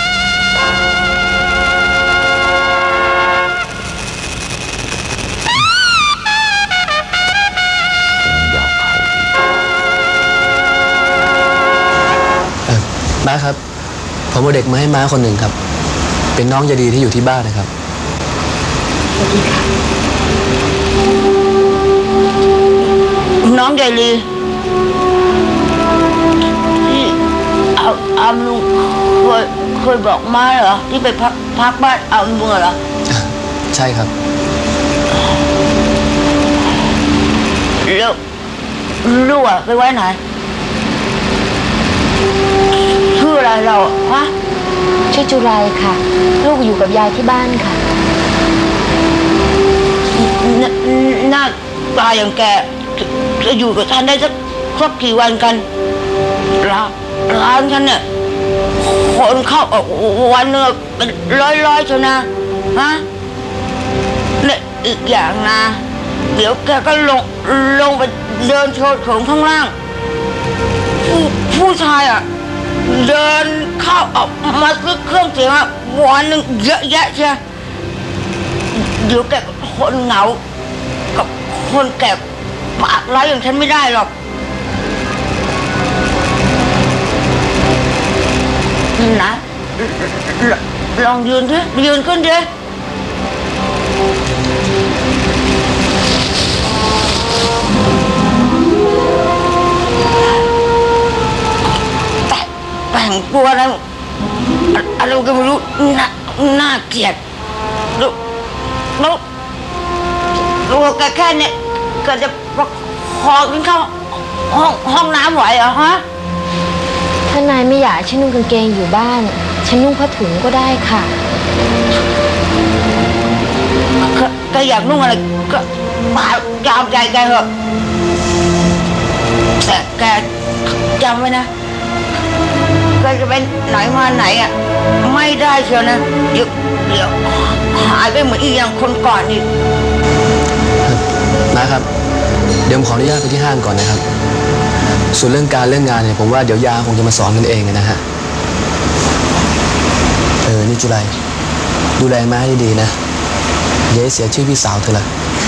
Speaker 9: ม้าครับผมเอาเด็กมาให้ม้าคนหนึ่งครับเป็นน้องยายดีที่อยู่ที่บ้านนะครับ
Speaker 1: สวัสดีค่ะน้องยายดีที่เอาอาลุงเคยเคยบอกม้าเหรอที่ไปพักพักบ้านอาลุงเหรอ
Speaker 9: ใช่ครับ
Speaker 1: แล้วลูกอะไปไว้ไหนชื่ออะไรเราฮะ
Speaker 8: ชื่อจุไรค่ะลูกอยู่กับยายที่บ้านค่ะ
Speaker 1: หน้าตาอย่างแกจะอยู่กับท่านได้สักสักกี่วันกันร้านร้านฉันเนี่ยคนเข้าออกวันนึงเป็นร้อยร้อยเชียวนะฮะเนี่ยอีกอย่างนะเดี๋ยวแกก็ลงลงไปเดินโชว์โฉมข้างล่างผู้ผู้ชายอ่ะเดินเข้าออกมาซื้อเครื่องเสียงอ่ะวันหนึ่งเยอะแยะเชียวเดี๋ยวแกคนเหงากับคนแก่ปากร้ายอย่างฉันไม่ได้หรอกนะลองยืนดิยืนขึ้นดิแต่งตัวอะไรอะไรก็ไม่รู้น่าน่าเกลียดแล้วแล้วตัวแกแค่เนี่ยก็จะประคองขึ้นเข้าห้องห้องน้ำไหวเหรอฮะ
Speaker 8: ถ้านายไม่อยากฉันนุ่งกางเกงอยู่บ้านฉันนุ่งผ้าถุงก็ได้ค่ะ
Speaker 2: อยากนุ่งอะไรก็ตามใจแกเถอะแต่แกจำไว้นะแกจะเป็นไหนมาไหนอ่ะไม่ได้เชียวนะเดี๋ยวเดี๋ยวหายไปเหมือนอีกอย่างคนก่อนอีก
Speaker 9: นะครับเดี๋ยวผมขออนุญาตไปที่ห้างก่อนนะครับส่วนเรื่องการเรื่องงานเนี่ยผมว่าเดี๋ยวยาคงจะมาสอนกันเองนะฮะเออนี่จุไรดูแลแม่ให้ดีนะอย่าให้เสียชื่อพี่สาวเธอละ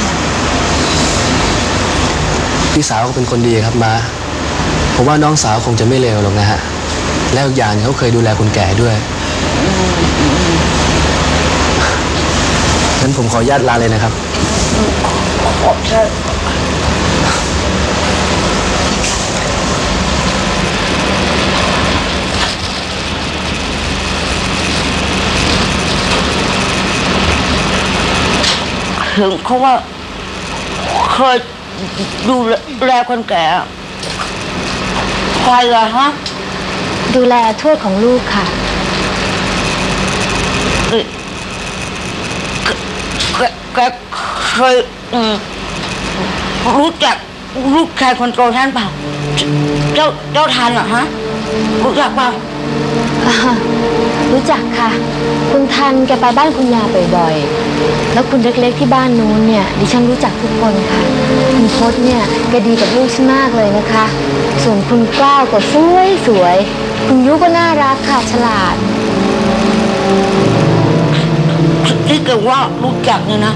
Speaker 9: พี่สาวเขาเป็นคนดีครับมาผมว่าน้องสาวคงจะไม่เลวหรอกนะฮะแล้วอีกอย่างเขาเคยดูแลคนแก่ด้วยงั้นผมขออนุญาตลาเลยนะครับ
Speaker 2: ขอบใจถึงเขาว่าเคยดูแลคนแก่ใครอะฮะ
Speaker 8: ดูแลทวดของลูกค่ะ
Speaker 2: แกเคยรู้จักลูกชายคนโตท่านเปล่าเจ้าเจ้าทันเหรอฮะรู้จักเปล่า
Speaker 8: รู้จักค่ะคุณทันแกไปบ้านคุณยาบ่อยๆแล้วคุณเล็กๆที่บ้านนู้นเนี่ยดิฉันรู้จักทุกคนค่ะคุณพจน์เนี่ยแกดีกับลูกฉันมากเลยนะคะส่วนคุณกล้าวก็สวยสวยคุณยุก็น่ารักค่ะฉลาด
Speaker 2: ที่เกิดว่ารู้จักเนี่ยนะ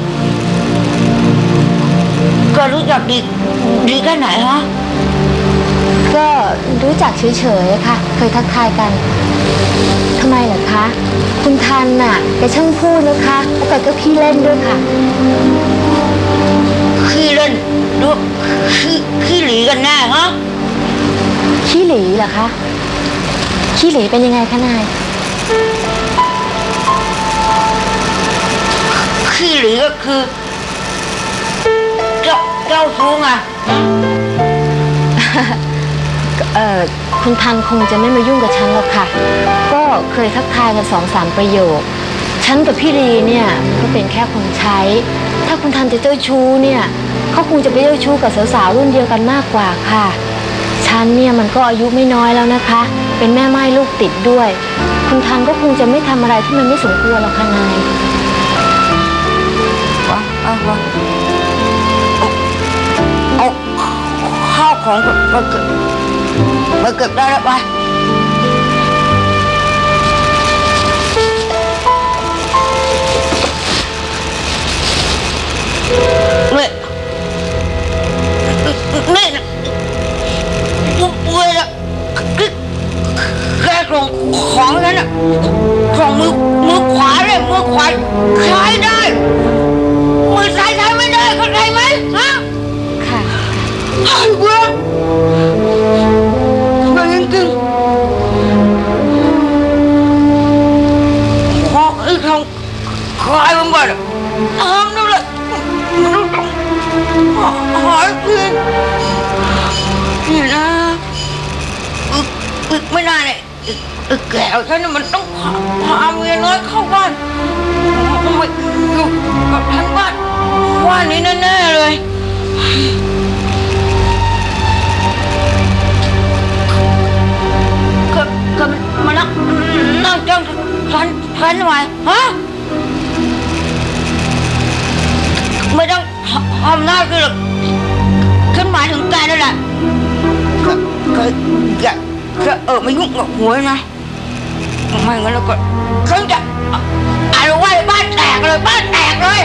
Speaker 2: ก็รู้จักดีดีแค่ไหนฮะ
Speaker 8: ก็รู้จักเฉยๆค่ะเคยทักทายกันทำไมเหรอคะคุณทันน่ะแกช่างพูดนะคะแล้วแกก็ขี้เล่นด้วยค่ะ
Speaker 2: ขี้เล่นด้วยขี้ขี้หลีกันแน่ฮะ
Speaker 8: ขี้หลีเหรอคะขี้หลีเป็นยังไงคะนาย
Speaker 2: ขี้หลีก็คือเจ้าเจ้าชู้ไง
Speaker 8: เอ่อคุณทันคงจะไม่มายุ่งกับฉันหรอกค่ะก็เคยทักทายกันสองสามประโยคฉันกับพี่ลีเนี่ยก็เป็นแค่คนใช้ถ้าคุณทันจะเจ้าชู้เนี่ยเขาคงจะไปเจ้าชู้กับสาวๆรุ่นเดียวกันมากกว่าค่ะฉันเนี่ยมันก็อายุไม่น้อยแล้วนะคะเป็นแม่ไม้ลูกติดด้วยคุณทันก็คงจะไม่ทำอะไรที่มันไม่สมควรหรอกค่ะนาย
Speaker 2: ว้าเอาว้าเอาข้าวของมาเก็บมาเก็บได้แล้วไปนี่นี่นะเวลาแกส่งของนั้นน่ะส่งมือมือขวาเลยมือขวาใช้ได้มือซ้ายใช้ไม่ได้เข้าใจไหมฮะ
Speaker 8: ค่ะ
Speaker 2: ไอ้เว้ยมันจริงๆพอไอ้ทางคลายมันบ่อยทำนั่นแหละหายเพื่อนนี่นะอึกไม่ได้เลยอึกแก่ฉันนี่มันต้องพาเมียน้อยเข้าบ้านมาอยู่กับทั้งบ้านว่านี้แน่ๆเลยก็ก็มานั่งนั่งจ้องฉันฉันทำไมฮะไม่ต้องทำหน้าคือหรอกฉันหมายถึงแกนั่นแหละก็ก็แกจะเออมายุ่งกับหัวนะไม่งั้นแล้วก็ฉันจะอะไรว่าบ้านแตกเลยบ้านแตกเลย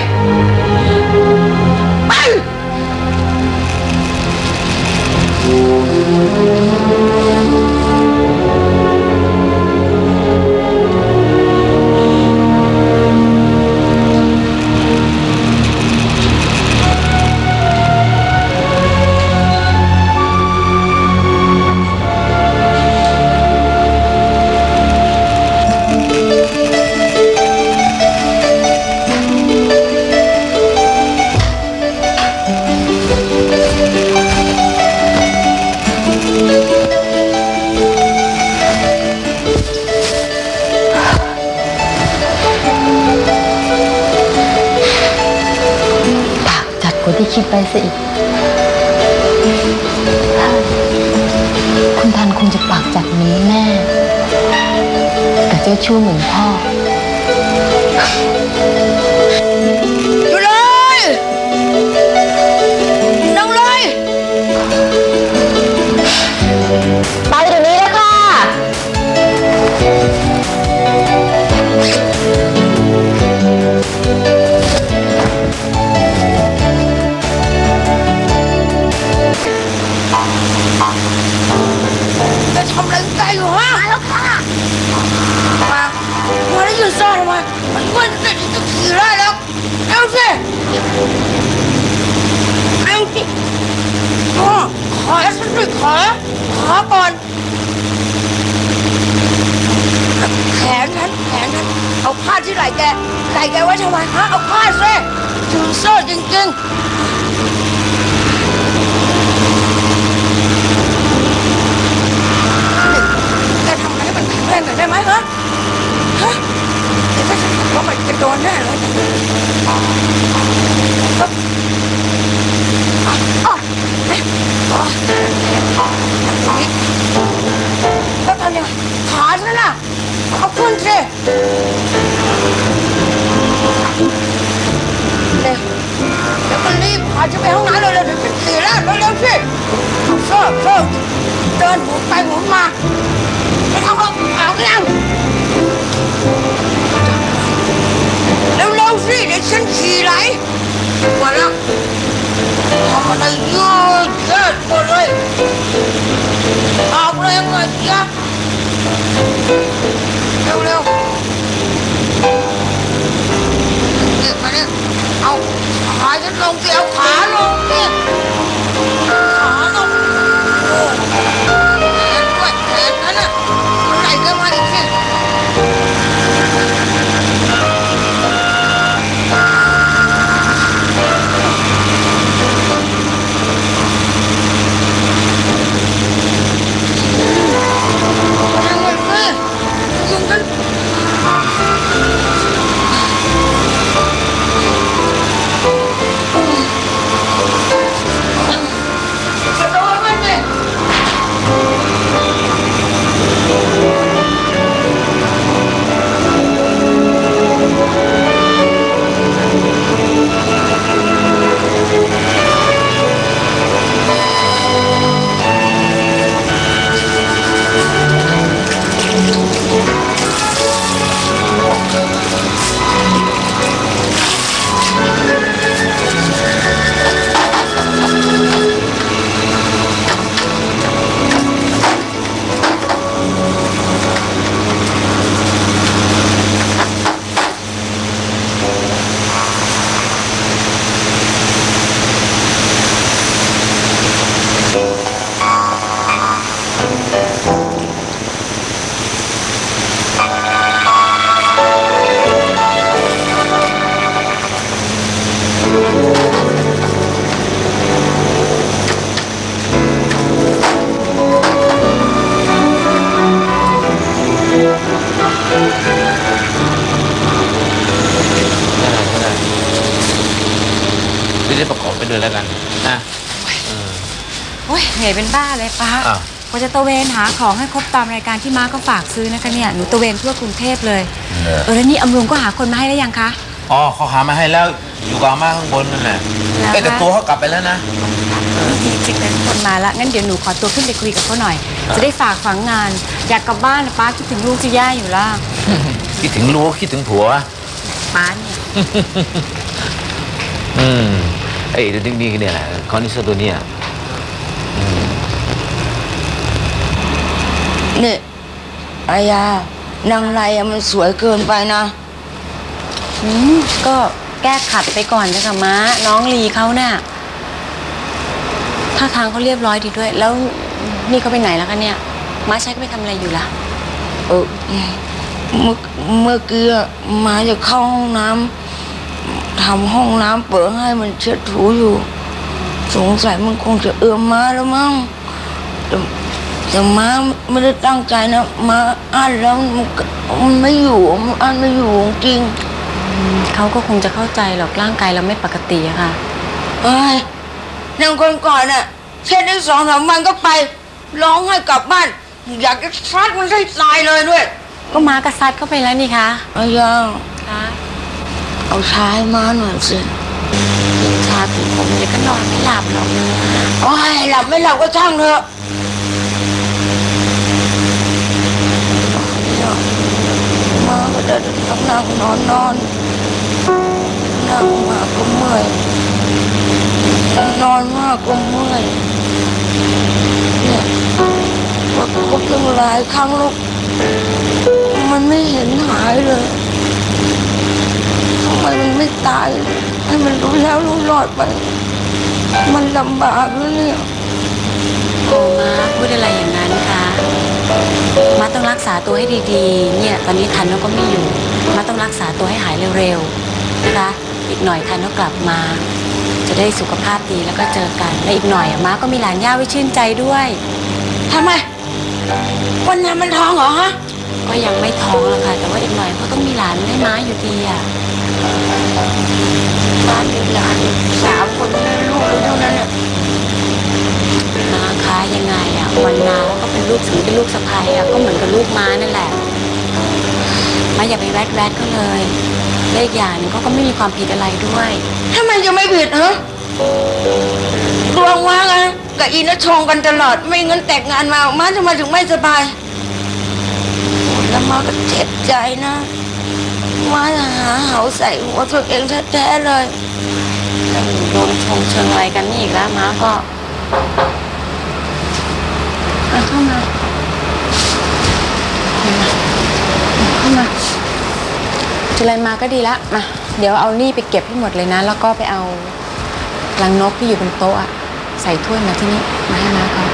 Speaker 2: ไป
Speaker 8: คิดไปซะอีกคุณทันคงจะปากจัดเหมือนแม่กับเจ้าชู้เหมือนพ่อ
Speaker 2: อยู่เลยนั่งเลย
Speaker 8: ไปเดี๋ยวนี้แล้วค่ะ
Speaker 2: จะทำอะไรใจอยู่ฮะมาแล้วค่ะมามาแล้วยืนซ่อนมามันมันจะจะขี่ได้แล้วเอาสิเอาสิอ๋อขอฉันด้วยขอขอก่อนแขนฉันแขนฉันเอาผ้าที่ไหล่แกไหล่แกไว้ทำไมฮะเอาผ้าสิถึงโซ่จริงๆแกทำอะไรให้มันแข็งแรงหน่อยได้ไหมฮะฮะเดี๋ยวถ้าฉันบอกว่ามันจะโดนแน่เลยปั๊บอ๋ออ๋ออ๋อตรงนี้แล้วทำยังไงขาฉันน่ะเอาขึ้นสิเร็วแล้วก็รีบพาฉันไปห้องน้ำเลยเร็วเดี๋ยวฉันขี่แล้วเร็วๆสิเอาโซ่โซ่เดินหมุนไปหมุนมาไปเอาเอาเอายังเร็วๆสิเดี๋ยวฉันขี่ไหลมาแล้วทำอะไรเยอะแยะหมดเลยออกแรงหน่อยจ้ะเร็วๆเนี่ยมาเนี่ยเอาขาฉันลงสิเอาขาลงสิขาลงเออแขนด้วยแขนนั้นน่ะมันไหลก็มาอีกสินั่งไว้สิยุ่งกันกระโดดมันสิ
Speaker 3: ได้ประกอบไปด้วยแล้วกันนะ
Speaker 12: โอ้ยเหนื่อยเป็นบ้าเลยป้า
Speaker 3: อ้าว
Speaker 12: กว่าจะตระเวนหาของให้ครบตามรายการที่ม้าก็ฝากซื้อนะคะเนี่ยหนูตระเวนทั่วกรุงเทพเลยเออแล้วนี่อำรุงก็หาคนมาให้แล้วยังคะ
Speaker 3: อ๋อเขาหามาให้แล้วอยู่กับอาม่าข้างบนนั่นแหละเอ้แต่ตัวเขากลับไปแล้วนะ
Speaker 12: ดีจริงเลยคนมาละงั้นเดี๋ยวหนูขอตัวขึ้นไปคุยกับเขาหน่อย จะได้ฝากฝังงานอยากกลับบ้านนะป้าคิดถึงลูกจะแย่อยู่ละ
Speaker 3: คิดถึงลูกคิดถึงผัว
Speaker 12: ป้าเนี่ย
Speaker 3: อืมไอ้ตัวนี้เนี่ยแหละคอนดิชั่นตัวเนี้ย
Speaker 2: นี่อายานางไรอะมันสวยเกินไปนะ
Speaker 12: อืมก็แก้ขัดไปก่อนจ้ะค่ะม้าน้องลีเขาเนี่ยท่าทางเขาเรียบร้อยดีด้วย แล้วนี่เขาไปไหนแล้วกันเนี่ยม้าใช้ก็ไปทำอะไรอยู่ล่ะ
Speaker 2: เออเมื่อเมื่อกี้มาจะเข้าห้องน้ำทำห้องน้ำเปิดให้มันเช็ดถูอยู่ สงสัยมันคงจะเอื้อมมาแล้วมั้งแต่แต่มาไม่ได้ตั้งใจนะมาอั้นแล้วมันมันไม่อยู่มันอั้นไม่อยู่จริง
Speaker 12: เขาก็คงจะเข้าใจหรอกร่างกายเราไม่ปกติอะค่ะ
Speaker 2: เอ้ยนางคนก่อนน่ะเช็ดได้สองสามวันก็ไปร้องให้กลับบ้านอยากจะซัดมันให้ตายเลยด้วย
Speaker 12: ก็มากระซัดเข้าไปแล้วนี่คะ
Speaker 2: อายัง
Speaker 12: คะ
Speaker 2: เอาชาให้มาหน่อยสิ
Speaker 12: กินชาถึงผมเดี๋ยวก็นอนไม่หลับหรอก
Speaker 2: โอ้ยหลับไม่หลับก็ช่างเถอะมาก็เดินนั่งนอนนอนนั่งมาก็เมื่อยนอนมากก็เมื่อยเนี่ยว่าคบตั้งหลายครั้งลูกมันไม่เห็นหายเลยทำไมมันไม่ตายให้มันรู้แล้วรู้รอดไปมันลำบากแล้วเนี่ย
Speaker 12: โอ้มาพูดอะไรอย่างนั้นคะมาต้องรักษาตัวให้ดีๆเนี่ยตอนนี้ทันเขาก็ไม่อยู่มาต้องรักษาตัวให้หายเร็วๆนะคะอีกหน่อยทันเขากลับมาจะได้สุขภาพดีแล้วก็เจอกันและอีกหน่อยม้าก็มีหลานย่าไว้ชื่นใจด้วย
Speaker 2: ทำไมวันนั้นมันท้องเหรอฮะ
Speaker 12: ก็ยังไม่ท้องแล้วค่ะแต่ว่าอีกหน่อยก็ต้องมีหลานให้ม้าอยู่ดีอ่ะ
Speaker 2: บ้านมีหลานสามคนลูกเท่านั้นอ่ะ
Speaker 12: ม้าคะยังไงอ่ะวันนาก็เป็นลูกถือเป็นลูกสะใภ้อ่ะก็เหมือนกับลูกม้านั่นแหละม้าอย่าไปแวดแวดก็เลยและอีกอย่างนึงเขาก็ไม่มีความผิดอะไรด้วย
Speaker 2: ทำไมจะไม่ผิดฮะดวงว่างอ่ะกับอีน่ะชงกันตลอดไม่งั้นแต่งงานมาม้าจะมาถึงไม่สบายแล้วม้าก็เจ็บใจนะม้าจะหาเหาใส่หัวตัวเองแท้ๆเลย
Speaker 12: แล้วโดนชงเชิงอะไรกันนี่อีกแล้วม้าก็เข้ามาเข้ามาจุลัยมาก็ดีละมาเดี๋ยวเอานี่ไปเก็บให้หมดเลยนะแล้วก็ไปเอารังนกที่อยู่บนโต๊ะอะใส่ถ้วยมาที่นี่มาให้ม้าเขา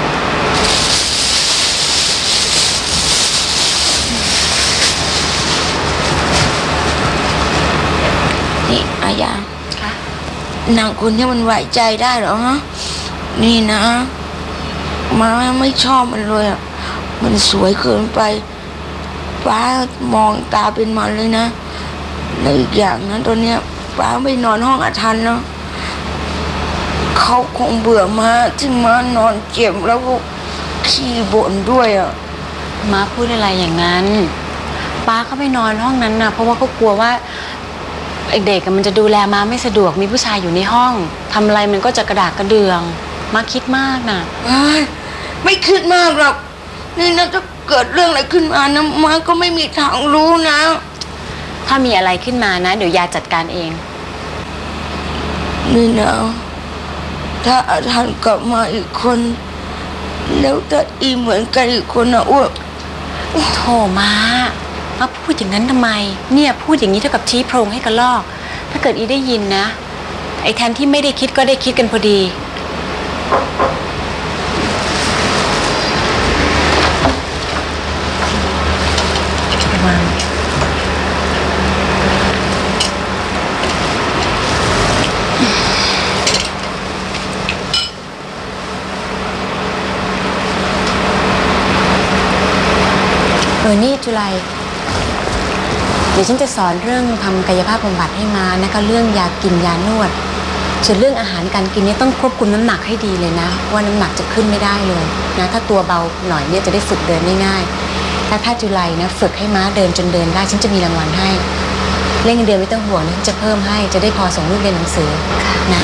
Speaker 2: นี่อายาค่ะนางคนนี้มันไหวใจได้เหรอฮะนี่นะม้าไม่ชอบมันเลยอ่ะมันสวยเกินไปป้ามองตาเป็นมันเลยนะในอีกอย่างนั้นตอนเนี้ยป้าไปนอนห้องอาทันแล้วเขาคงเบื่อมาที่มานอนเจ็บแล้วก็ขี้บ่นด้วยอ่ะ
Speaker 12: ม้าพูดอะไรอย่างนั้นป้าเขาไปนอนห้องนั้นนะเพราะว่าเขากลัวว่าเด็กมันจะดูแลม้าไม่สะดวกมีผู้ชายอยู่ในห้องทำอะไรมันก็จะกระดากกระเดืองม้าคิดมากนะ
Speaker 2: ไม่คิดมากหรอกนี่นะถ้าเกิดเรื่องอะไรขึ้นมานะม้าก็ไม่มีทางรู้นะ
Speaker 12: ถ้ามีอะไรขึ้นมานะเดี๋ยวยาจัดการเอง
Speaker 2: นี่นะถ้าอาทันกลับมาอีกคนแล้วถ้าอีเหมือนกันอีกคนนะอ้วก
Speaker 12: โธ่มามาพูดอย่างนั้นทำไมเนี่ยพูดอย่างนี้เท่ากับชี้โพรงให้กระลอกถ้าเกิดอีได้ยินนะไอ้แทนที่ไม่ได้คิดก็ได้คิดกันพอดีวางเออนี่จุลัยเดี๋ยวฉันจะสอนเรื่องทำกายภาพบำบัดให้มานะก็เรื่องยากินยานวดส่วนเรื่องอาหารการกินเนี่ยต้องควบคุมน้ำหนักให้ดีเลยนะว่าน้ำหนักจะขึ้นไม่ได้เลยนะถ้าตัวเบาหน่อยเนี่ยจะได้ฝึกเดินง่ายๆถ้าถ้าจุลัยนะฝึกให้ม้าเดินจนเดินได้ฉันจะมีรางวัลให้เล่นเงินเดือนไม่ต้องห่วงนะจะเพิ่มให้จะได้พอส่งลูกเรียนหนังสือนะ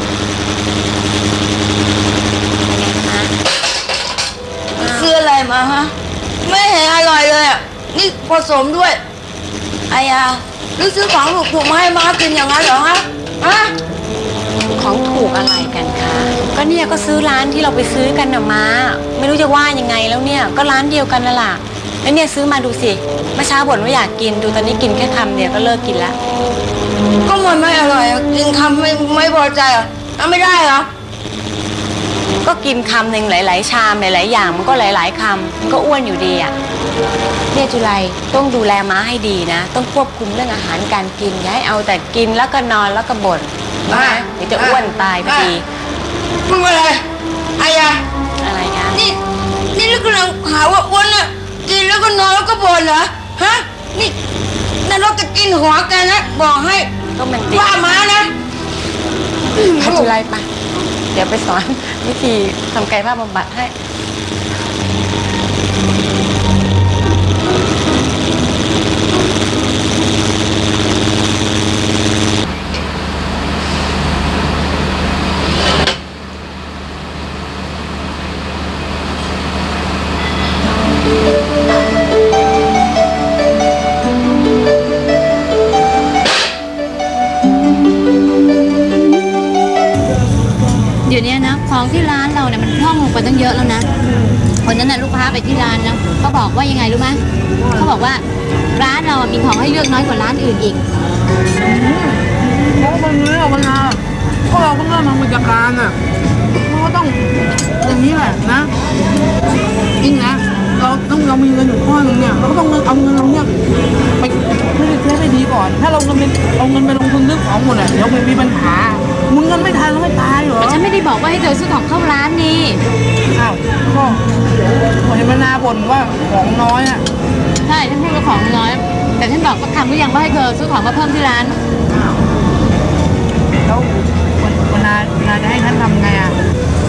Speaker 2: ซื้ออะไรมาฮะไม่เห็นอร่อยเลยอ่ะนี่ผสมด้วยไอ้ยาหรือซื้อของถูกๆมาให้ม้ากินอย่างนั้นเหรอฮะฮะ
Speaker 12: ของถูกอะไรกันคะก็เนี่ยก็ซื้อร้านที่เราไปซื้อกันน่ะม้าไม่รู้จะว่ายังไงแล้วเนี่ยก็ร้านเดียวกันนั่นแหละแล้วเนี่ยซื้อมาดูสิเมื่อเช้าบ่นว่าอยากกินดูตอนนี้กินแค่คำเดียวก็เลิกกินละ
Speaker 2: ก็มันไม่อร่อยกินคำไม่ไม่พอใจอ่ะทำไม่ได้เหรอ
Speaker 12: ก็กินคำหนึ่งหลายๆชามหลายๆอย่างมันก็หลายๆคำมันก็อ้วนอยู่ดีอ่ะเนี่ยจุลัยต้องดูแลม้าให้ดีนะต้องควบคุมเรื่องอาหารการกินอย่าให้เอาแต่กินแล้วก็นอนแล้วก็บ่นนะเดี๋ยวจะอ้วนตายพอดี
Speaker 2: มึงอะไรไอ้ยา
Speaker 12: อะไรกัน
Speaker 2: นี่นี่ลูกกำลังหาว่าอ้วนอ่ะกินแล้วก็นอนแล้วก็บ่นเหรอฮะนี่นั่นเราจะกินหัวกันนะบอกให้
Speaker 12: ก็มัน
Speaker 2: ว่าม้านะ
Speaker 12: พัชไรปะเดี๋ยวไปสอนวิธีทำกายภาพบำบัดให้
Speaker 5: เดี๋ยวนี้นะของที่ร้านเราเนี่ยมันพร่องลงไปตั้งเยอะแล้วนะวันนั้นน่ะลูกค้าไปที่ร้านนะเขาบอกว่ายังไงรู้ไหมเขาบอกว่าร้านเราอะมีของให้เลือกน้อยกว่าร้านอื่นอีก
Speaker 6: เพราะวันนี้อะวันนาพวกเราเพิ่งเริ่มทำกิจการอ่ะมันก็ต้องอย่างนี้แหละนะจริงนะเราต้องเรามีเงินอยู่ก้อนนึงเนี่ยเราก็ต้องเอาเงินเราเนี่ยไปไม่ได้ใช้ไม่ดีก่อน ถ้าเราเงินไปเอาเงินไปลงทุนซื้อของหมดอ่ะเดี๋ยวมันมีปัญหามึงเงินไม่ทันแล้วไม่ตายเหรอ
Speaker 5: แต่ฉันไม่ได้บอกว่าให้เธอซื้อของเข้าร้านนี่
Speaker 6: อ้าวก็เห็นมันนาบ่นว่าของน้อยอ่ะ
Speaker 5: ใช่ฉันพูดว่าของน้อยแต่ฉันบอกก็ทำหรือยังว่าให้เธอซื้อของมาเพิ่มที่ร้าน
Speaker 6: แล้ววันนาวันนาจะให้ท่านทำไงอ่ะ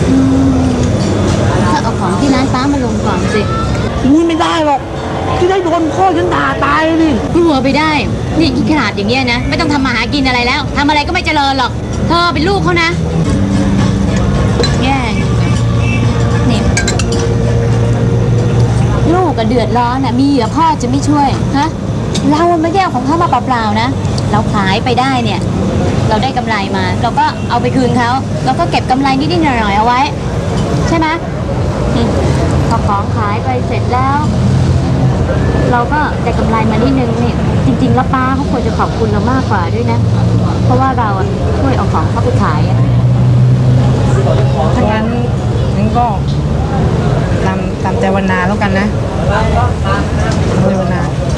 Speaker 5: ถ้าเอาของที่ร้านป้ามาลงก่อนสิ
Speaker 6: อุ้ยไม่ได้หรอกที่ได้โดนพ่อฉันด่าตายเลย
Speaker 5: กลัวไปได้นี่ขนาดอย่างเงี้ยนะไม่ต้องทำมาหากินอะไรแล้วทำอะไรก็ไม่เจริญหรอกเธอเป็นลูกเขานะแย่นี่ลูกก็เดือดร้อนน่ะมีเหรอพ่อจะไม่ช่วยฮะเราไม่ได้เอาของเขามาเปล่าๆนะเราขายไปได้เนี่ยเราได้กำไรมาเราก็เอาไปคืนเขาเราก็เก็บกำไรนิดๆหน่อยๆเอาไว้ใช่ไหมอืมพอของขายไปเสร็จแล้วเราก็ได้กำไรมานิดนึงนี่จริงๆแล้วป้าเขาควรจะขอบคุณเรามากกว่าด้วยนะเพราะว่าเราอะช่วยเอาของเขาไปขายอะ
Speaker 6: ถ้างั้นงั้นก็ตามตามใจวันนาแล้วกันนะตามใจวันนา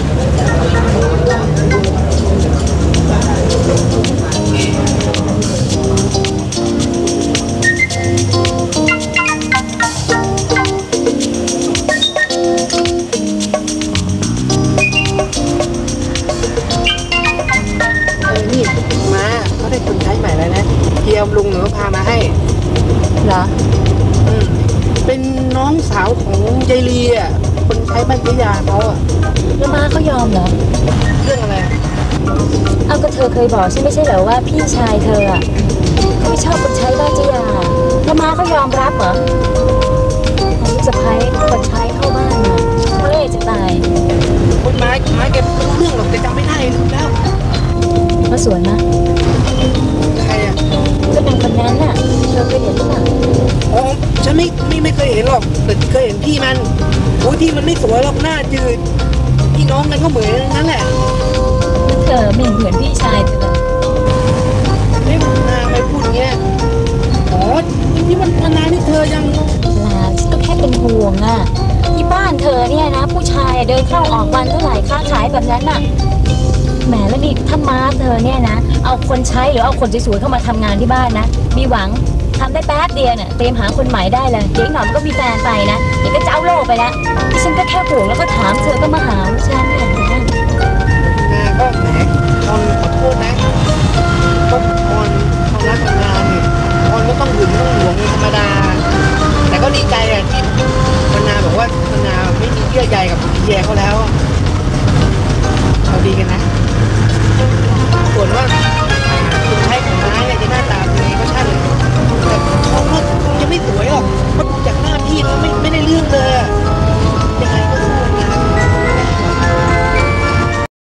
Speaker 6: นี่มาเขาได้คนใช้ใหม่แล้วนะเฮียลุงหนูพามาให้
Speaker 5: เหรอ
Speaker 6: อืมเป็นน้องสาวของยายลีอ่ะคนใช้บ้านพิยาเขาอ่ะ
Speaker 8: แล้วม้าเขายอมเหรอ
Speaker 6: เรื่องอะไร
Speaker 8: เอาก็เธอเคยบอกใช่ไม่ใช่เหรอว่าพี่ชายเธออ่ะเขาไม่ชอบคนใช้บ้านเจียาแล้วม้าเขายอมรับเหรอลูกสะพ้ายคนใช้เข้าบ้านอ่ะเมื่อยจะตาย
Speaker 6: คนไม้ไม้แกรู้เรื่องหรอกแต่จำไม่ได้ลืมแล้ว
Speaker 8: มาสวยนะ
Speaker 6: ใครอ่ะ
Speaker 8: ก็เป็นคนนั้นน่ะเธอเคยเห็นหรือเปล่า
Speaker 6: อ๋อฉันไม่ไม่ไม่เคยเห็นหรอกแต่เคยเห็นพี่มันโอ้ยที่มันไม่สวยหรอกหน้าจืดพี่น้องกันก็เหมือนนั่นแหละ
Speaker 8: เธอไม่เหมือนพี่ชายเธอเลย
Speaker 6: นี่นาไม่พูดอย่างเงี้ยอ๋อนี่มันนานที่เธอยัง
Speaker 8: ลาฉันก็แค่เป็นห่วงอ่ะที่บ้านเธอเนี่ยนะ ผู้ชายเดินเข้าออกวันเท่าไหร่ค้าขายแบบนั้นน่ะแหมแล้วนี่ถ้าม้าเธอเนี่ยนะเอาคนใช้หรือเอาคนสวยๆเข้ามาทำงานที่บ้านนะมีหวังทำได้แป๊บเดียวเนี่ยเตรียมหาคนใหม่ได้เลยเดี๋ยวอีกหน่อยมันก็มีแฟนไปนะเดี๋ยวก็เจ้าโลกไปแล้วดิฉันก็แค่ห่วงแล้วก็ถามเธอก็มาหาฉันเนี่ย
Speaker 6: นาก็แหมตอนขอโทษนะ